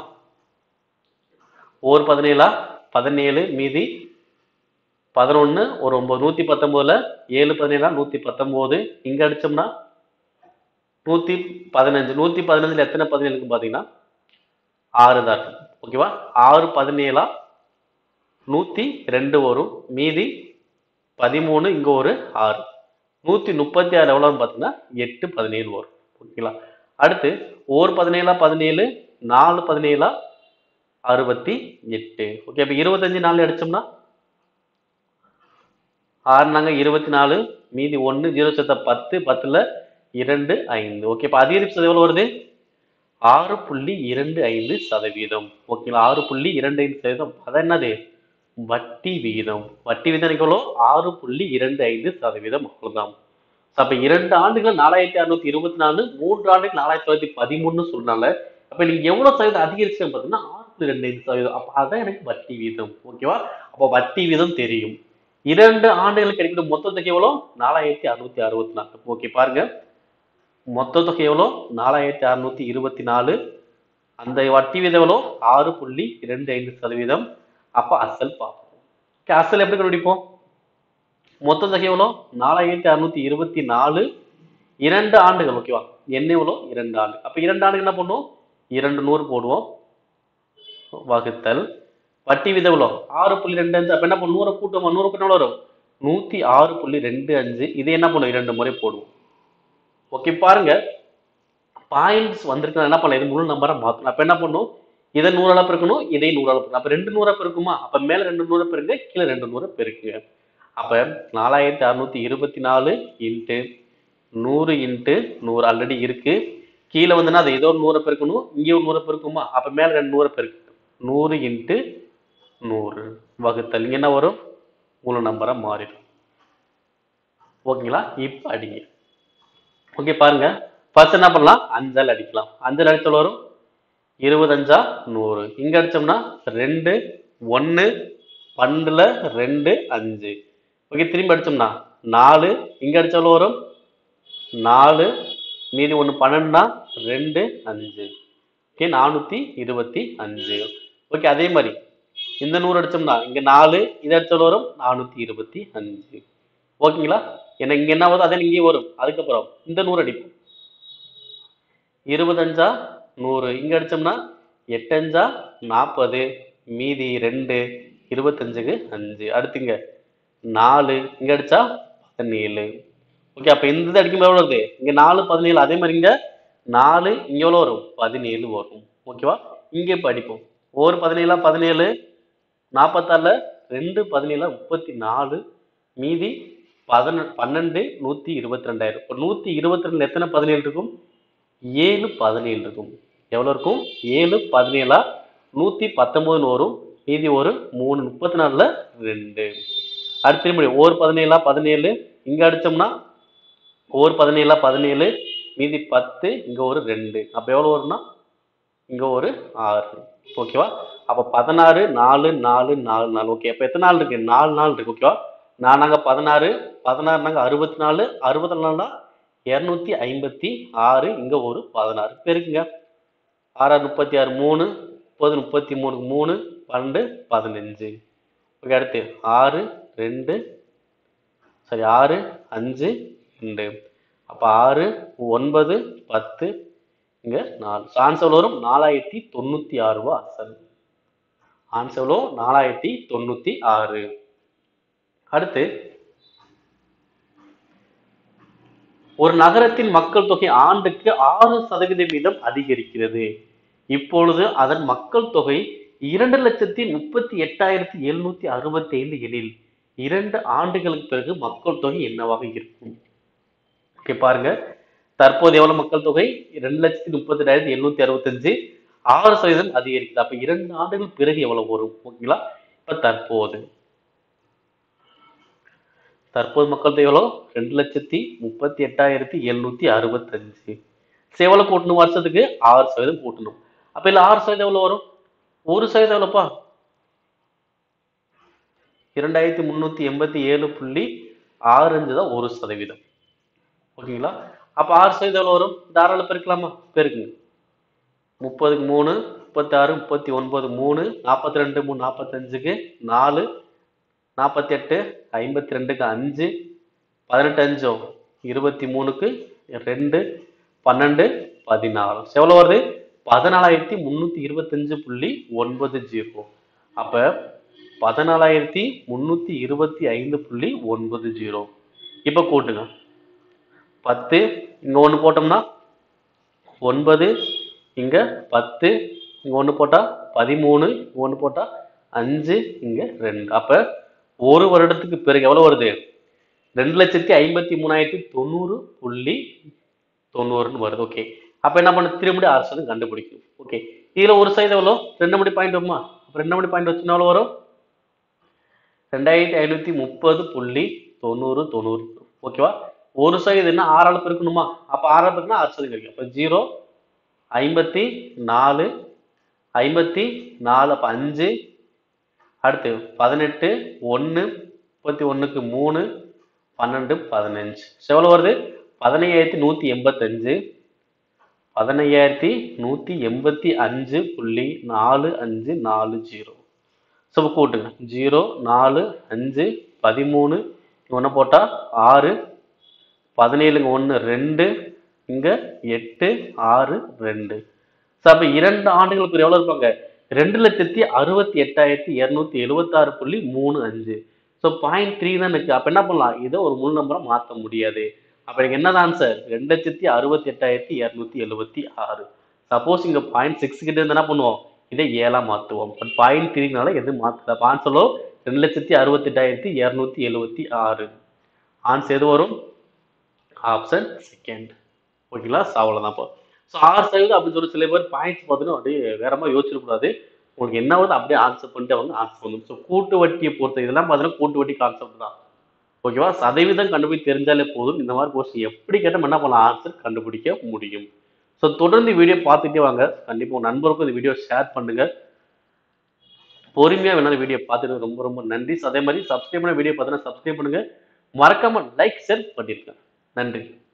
Speaker 1: ஒரு பதினேழா பதினேழு, மீதி பதினொன்னு, ஒரு ஒன்பது, நூத்தி பத்தொன்பதுல ஏழு பதினேழா நூத்தி பத்தொன்பது, இங்க அடிச்சோம்னா நூத்தி பதினஞ்சு, நூத்தி பதினஞ்சுல எத்தனை பதினேழுக்கு பாத்தீங்கன்னா ஆறு தான் இருக்கும். ஓகேவா, ஆறு பதினேழா நூத்தி ரெண்டு வரும், மீதி பதிமூணு, இங்க ஒரு ஆறு, நூத்தி முப்பத்தி ஆறு எவ்வளவுன்னு பாத்தீங்கன்னா எட்டு பதினேழு வரும். ஓகேங்களா, அடுத்து ஒரு பதினேழா பதினேழு, நாலு பதினேழா அறுபத்தி எட்டு. ஓகே, அப்ப இருபத்தஞ்சு நாலு அடிச்சோம்னா ஆறு நாங்க இருபத்தி நாலு, மீதி ஒன்னு, ஜீரோ சேர்த்த பத்து, பத்துல இரண்டு ஐந்து. ஓகே, இப்ப அதிகரிப்பு எவ்வளவு வருது, ஆறு புள்ளி இரண்டு ஐந்து சதவீதம். ஓகேங்களா, ஆறு புள்ளி இரண்டு ஐந்து சதவீதம், அது என்னது, வட்டி விகிதம். வட்டி விகிதம் எவ்வளோ, ஆறு புள்ளி இரண்டு ஐந்து சதவீதம். அவ்வளவுதான். அப்ப இரண்டு ஆண்டுகள் நாலாயிரத்தி அறுநூத்தி இருபத்தி நாலு, மூன்று ஆண்டுகள் நாலாயிரத்தி தொள்ளாயிரத்தி பதிமூணுன்னு சொல்றாங்க. அப்ப நீங்க எவ்வளவு சதவீதம் அதிகரிச்சு பாத்தீங்கன்னா ஆறு புள்ளி ரெண்டு ஐந்து சதவீதம். அப்ப அதான் எனக்கு வட்டி வீதம். ஓகேவா, அப்ப வட்டி வீதம் தெரியும். இரண்டு ஆண்டுகள் கிடைக்கிற மொத்த தொகை எவ்வளோ, நாலாயிரத்தி அறுநூத்தி அறுபத்தி நாலு. ஓகே, பாருங்க மொத்த தொகை எவ்வளோ, நாலாயிரத்தி அறுநூத்தி இருபத்தி நாலு, அந்த வட்டி வீதம் எவ்வளோ, ஆறு புள்ளி இரண்டு ஐந்து சதவீதம். அப்ப அசல் பார்ப்போம். அசல் எப்படி கண்டுபிடிப்போம், மொத்த தொகை எவ்வளோ, நாலாயிரத்தி அறுநூத்தி இருபத்தி நாலு, இரண்டு ஆண்டுகள். ஓகேவா, என்ன எவ்வளோ, இரண்டு ஆண்டு. அப்ப இரண்டு ஆண்டுகள் என்ன பண்ணும், இரண்டு நூறு போடுவோம் வகுத்தல் வட்டி வித எவ்வளோ ஆறு புள்ளி ரெண்டு அஞ்சு. அப்போ என்ன பண்ணும் நூறை கூட்டுவோம், நூறு கூட்டம் வரும் நூற்றி ஆறு புள்ளி ரெண்டு அஞ்சு. இது என்ன பண்ணும் இரண்டு முறை போடுவோம். ஓகே பாருங்க பாயிண்ட்ஸ் வந்திருக்கு என்ன பண்ணலாம் இது முழு நம்பரை மாற்றணும். அப்போ என்ன பண்ணும் இதை நூறால பெருக்கணும் இதை நூறால பெருக்கணும். அப்போ ரெண்டு நூறா பெருக்குமா, அப்போ மேலே ரெண்டு நூறு பெருக்குங்க கீழே ரெண்டு நூறு பெருக்குங்க. அப்போ நாலாயிரத்தி அறுநூத்தி இருபத்தி நாலு இன்ட்டு நூறு இன்ட்டு நூறு ஆல்ரெடி இருக்கு. கீழே வந்துன்னா அதை ஏதோ ஒரு நூறை பெருக்கணும், இங்கே ஒரு நூறை பெருக்குமா, அப்போ மேலே ரெண்டு நூறை பெருக்கு நூறு இன்ட்டு நூறு வகுத்தல் இங்கே என்ன வரும் முழு நம்பரை மாறிடும். ஓகேங்களா, இப்போ அடிங்க. ஓகே பாருங்க ஃபர்ஸ்ட் என்ன பண்ணலாம் அஞ்சல் அடிக்கலாம். அஞ்சல் அடிச்சல் வரும் இருபத்தஞ்சா நூறு. இங்க அடிச்சோம்னா ரெண்டு ஒன்று பன்னெண்டுல ரெண்டு அஞ்சு. ஓகே திரும்பி அடிச்சோம்னா நாலு. இங்க அடிச்சாலும் வரும் நாலு மீதி ஒன்று பன்னெண்டுனா ரெண்டு அஞ்சு. ஓகே நானூற்றி இருபத்தி அஞ்சு. ஓகே அதே மாதிரி இந்த நூறு அடிச்சோம்னா இங்க நாலு இதை அடிச்சாலும் வரும் நானூற்றி இருபத்தி அஞ்சு. ஓகேங்களா, ஏன்னா இங்க என்ன வரும் அதே இங்கே வரும். அதுக்கப்புறம் இந்த நூறு அடிப்போம் இருபத்தஞ்சா நூறு. இங்க அடிச்சோம்னா எட்டஞ்சா நாற்பது மீதி ரெண்டு இருபத்தஞ்சுக்கு அஞ்சு. அடுத்துங்க நாலு இங்க அடிச்சா பதினேழு. ஓகே அப்ப இந்த அடிக்கும் எவ்வளவு வருது இங்க நாலு பதினேழு. அதே மாதிரி இங்க நாலு இங்க எவ்வளவு வரும் பதினேழு வரும். ஓகேவா, இங்க இப்ப அடிப்போம் ஒரு பதினேழா பதினேழு நாற்பத்தாறுல ரெண்டு பதினேழா முப்பத்தி நாலு மீதி பதின பன்னெண்டு நூத்தி இருபத்தி ரெண்டாயிரம். இப்போ நூத்தி இருபத்தி ரெண்டுல எத்தனை பதினேழு இருக்கும் ஏழு பதினேழு இருக்கும். எவ்வளவு இருக்கும் ஏழு பதினேழா நூத்தி பத்தொன்பதுன்னு வரும். மீதி ஒரு மூணு முப்பத்தி நாலுல ரெண்டு. அடுத்து திரும்ப ஒரு பதினேழா பதினேழு இங்க அடிச்சோம்னா ஒரு பதினேழா பதினேழு மீதி பத்து இங்க ஒரு ரெண்டு. அப்ப எவ்வளவு வரும்னா இங்க ஒரு ஆறு. ஓகேவா, அப்ப பதினாறு நாலு நாலு நாலு நாலு. ஓகே அப்ப எத்தனை நாள் இருக்கு நாலு நாள் இருக்கு. ஓகேவா, நான் நாங்க பதினாறு பதினாறு நாங்க அறுபத்தி நாலு அறுபத்தி நாலுனா இருநூத்தி ஐம்பத்தி ஆறு. இங்க ஒரு பதினாறு பெருக்குங்க ஆறு முப்பத்தி ஆறு மூணு முப்பது முப்பத்தி மூணு மூணு பன்னெண்டு பதினஞ்சு. ஓகே அடுத்து ஆறு ரெண்டு சரி ஆறு அஞ்சு ரெண்டு. அப்ப ஆறு ஒன்பது பத்து இங்க நாலு. ஆன்சர் வரும் நாலாயிரத்தி தொண்ணூத்தி ஆறு ரூபா. சரி ஆன்சர் நாலாயிரத்தி தொண்ணூத்தி ஆறு. அடுத்து ஒரு நகரத்தின் மக்கள் தொகை ஆண்டுக்கு ஆறு சதவீத வீதம் அதிகரிக்கிறது. இப்பொழுது அதன் மக்கள் தொகை இரண்டு லட்சத்தி முப்பத்தி எட்டாயிரத்தி எழுநூத்தி அறுபத்தி ஐந்து எனில் இரண்டு ஆண்டுகளுக்கு பிறகு மக்கள் தொகை என்னவாக இருக்கும். ஓகே பாருங்க தற்போது எவ்வளவு மக்கள் தொகை ரெண்டு லட்சத்தி முப்பத்தி எட்டாயிரத்தி எழுநூத்தி அறுபத்தி அஞ்சு ஆறு சதவீதம் அதிகரிக்குது. அப்ப இரண்டு ஆண்டுகள் பிறகு எவ்வளவு வரும். ஓகேங்களா, இப்ப தற்போது தற்போது மக்கள் தொகை எவ்வளோ ரெண்டு லட்சத்தி முப்பத்தி எட்டாயிரத்தி எழுநூத்தி அறுபத்தி அஞ்சு. எவ்வளவு கூட்டணும் வருஷத்துக்கு ஆறு சதவீதம் கூட்டணும். அப்ப இல்ல ஆறு சதவீதம் எவ்வளவு வரும் ஒரு சதவீதம் எவ்வளோப்பா இரண்டாயிரத்தி முன்னூத்தி எண்பத்தி ஏழு புள்ளி ஆறு அஞ்சு தான் ஒரு சதவீதம். ஓகேங்களா, அப்ப ஆறு சதவீதம் எவ்வளவு வரும் தாராள பெருக்கலாமா பெருக்குங்க முப்பதுக்கு மூணு முப்பத்தி ஆறு முப்பத்தி ஒன்பது மூணு நாற்பத்தி ரெண்டு மூணு நாற்பத்தஞ்சுக்கு நாலு நாற்பத்தி எட்டு ஐம்பத்தி ரெண்டுக்கு அஞ்சு பதினெட்டு அஞ்சோ இருபத்தி மூணுக்கு ரெண்டு பன்னெண்டு பதினாறு. எவ்வளவு வருது பதினாலாயிரத்தி முன்னூத்தி இருபத்தி அஞ்சு புள்ளி ஒன்பது ஜீரோ. அப்ப பதினாலாயிரத்தி முன்னூத்தி இருபத்தி ஐந்து புள்ளி ஒன்பது ஜீரோ. இப்ப கூட்டுங்க பத்து இங்க ஒண்ணு போட்டோம்னா ஒன்பது இங்க பத்து இங்க ஒண்ணு போட்டா பதிமூணு இங்க ஒண்ணு போட்டா அஞ்சு இங்க ரெண்டு. அப்ப ஒரு வருடத்துக்கு பிறகு எவ்வளவு வருது ரெண்டு லட்சத்தி ஐம்பத்தி மூணாயிரத்தி தொண்ணூறு புள்ளி தொண்ணூறுன்னு வருது. ஓகே அப்ப என்ன பண்ண திரும்பி ஆறு சதவீதம் கண்டுபிடிக்கணும். ஓகே இதுல ஒரு சதவீதம் எவ்வளோ ரெண்டு மணி பாயிண்ட் வருமா, அப்ப ரெண்டு மணி பாயிண்ட் வச்சுன்னா எவ்வளவு வரும் ரெண்டாயிரத்தி ஐநூத்தி முப்பது புள்ளி தொண்ணூறு தொண்ணூறு. ஓகேவா, ஒரு சதவீதம் என்ன ஆறால பெருக்கணுமா, அப்ப ஆறால பெருக்குனா ஆறு சதவீதம் கிடைக்கும். அப்ப ஜீரோ ஐம்பத்தி நாலு ஐம்பத்தி நாலு அப்ப அஞ்சு அடுத்து பதினெட்டு ஒன்று முப்பத்தி ஒண்ணுக்கு மூணு பன்னெண்டு பதினஞ்சு. எவ்வளவு வருது பதினையாயிரத்தி நூத்தி எண்பத்தி அஞ்சு பதினையாயிரத்தி நூத்தி எண்பத்தி அஞ்சு புள்ளி நாலு அஞ்சு நாலு ஜீரோ. சோ கூட்டுங்க ஜீரோ நாலு அஞ்சு பதிமூணு ஒன்று போட்டா ஆறு பதினேழுங்க ஒன்று ரெண்டு இங்க எட்டு ஆறு ரெண்டு. ஸோ அப்ப இரண்டு ஆண்டுகளுக்கு எவ்வளவு இருப்பாங்க? ரெண்டு லட்சத்தி அறுபத்தி எட்டாயிரத்தி இருநூத்தி எழுபத்தி ஆறு புள்ளி மூணு அஞ்சு. ஸோ பாயிண்ட் த்ரீ தான் இருக்கு. அப்ப என்ன பண்ணலாம்? இதை ஒரு முழு நம்பரா மாற்ற முடியாது. அப்ப எனக்கு என்னதான் ஆன்சர்? ரெண்டு லட்சத்தி அறுபத்தி எட்டாயிரத்தி இருநூத்தி எழுபத்தி ஆறு. சப்போஸ் இங்க பாயிண்ட் சிக்ஸ் கிட்ட இருந்து என்ன பண்ணுவோம்? இதை ஏழா மாத்துவோம். பட் பாயிண்ட் த்ரீனால எதுவும் மாத்தல. ஆன்சரோ ரெண்டு லட்சத்தி அறுபத்தி எட்டாயிரத்தி இருநூத்தி எழுபத்தி ஆறு. ஆன்சர் எது வரும்? Option second. ஓகேங்களா? அவ்வளவுதான். இப்போ ஸோ ஆறு சதவீதம் அப்படின்னு சொல்லி சில பேர் பாயிண்ட்ஸ் பார்த்துட்டு அப்படியே வேற மாதிரி யோசிச்சிடக்கூடாது. உங்களுக்கு என்ன வருது அப்படியே ஆன்சர் பண்ணிட்டு அவங்க ஆன்சர் பண்ணும். ஸோ கூட்டு வட்டியை பொறுத்த இதெல்லாம் பார்த்தீங்கன்னா கூட்டு வட்டி கான்செப்ட் தான். ஓகேவா? சதவீதம் கண்டுபிடி தெரிஞ்சாலே போதும். இந்த மாதிரி கொஸ்டின் எப்படி கேட்டால் என்ன பண்ணலாம்? ஆன்சர் கண்டுபிடிக்க முடியும். ஸோ தொடர்ந்து வீடியோ பார்த்துட்டே வாங்க. கண்டிப்பாக உங்கள் நண்பருக்கும் இந்த வீடியோ ஷேர் பண்ணுங்க. பொறுமையாக வேணாலும் வீடியோ பார்த்துட்டு ரொம்ப ரொம்ப நன்றி. அதே மாதிரி சப்ஸ்கிரைப் பண்ண வீடியோ பார்த்தீங்கன்னா சப்ஸ்கிரைப் பண்ணுங்க. மறக்காம லைக் ஷேர் பண்ணிருக்கேன். நன்றி.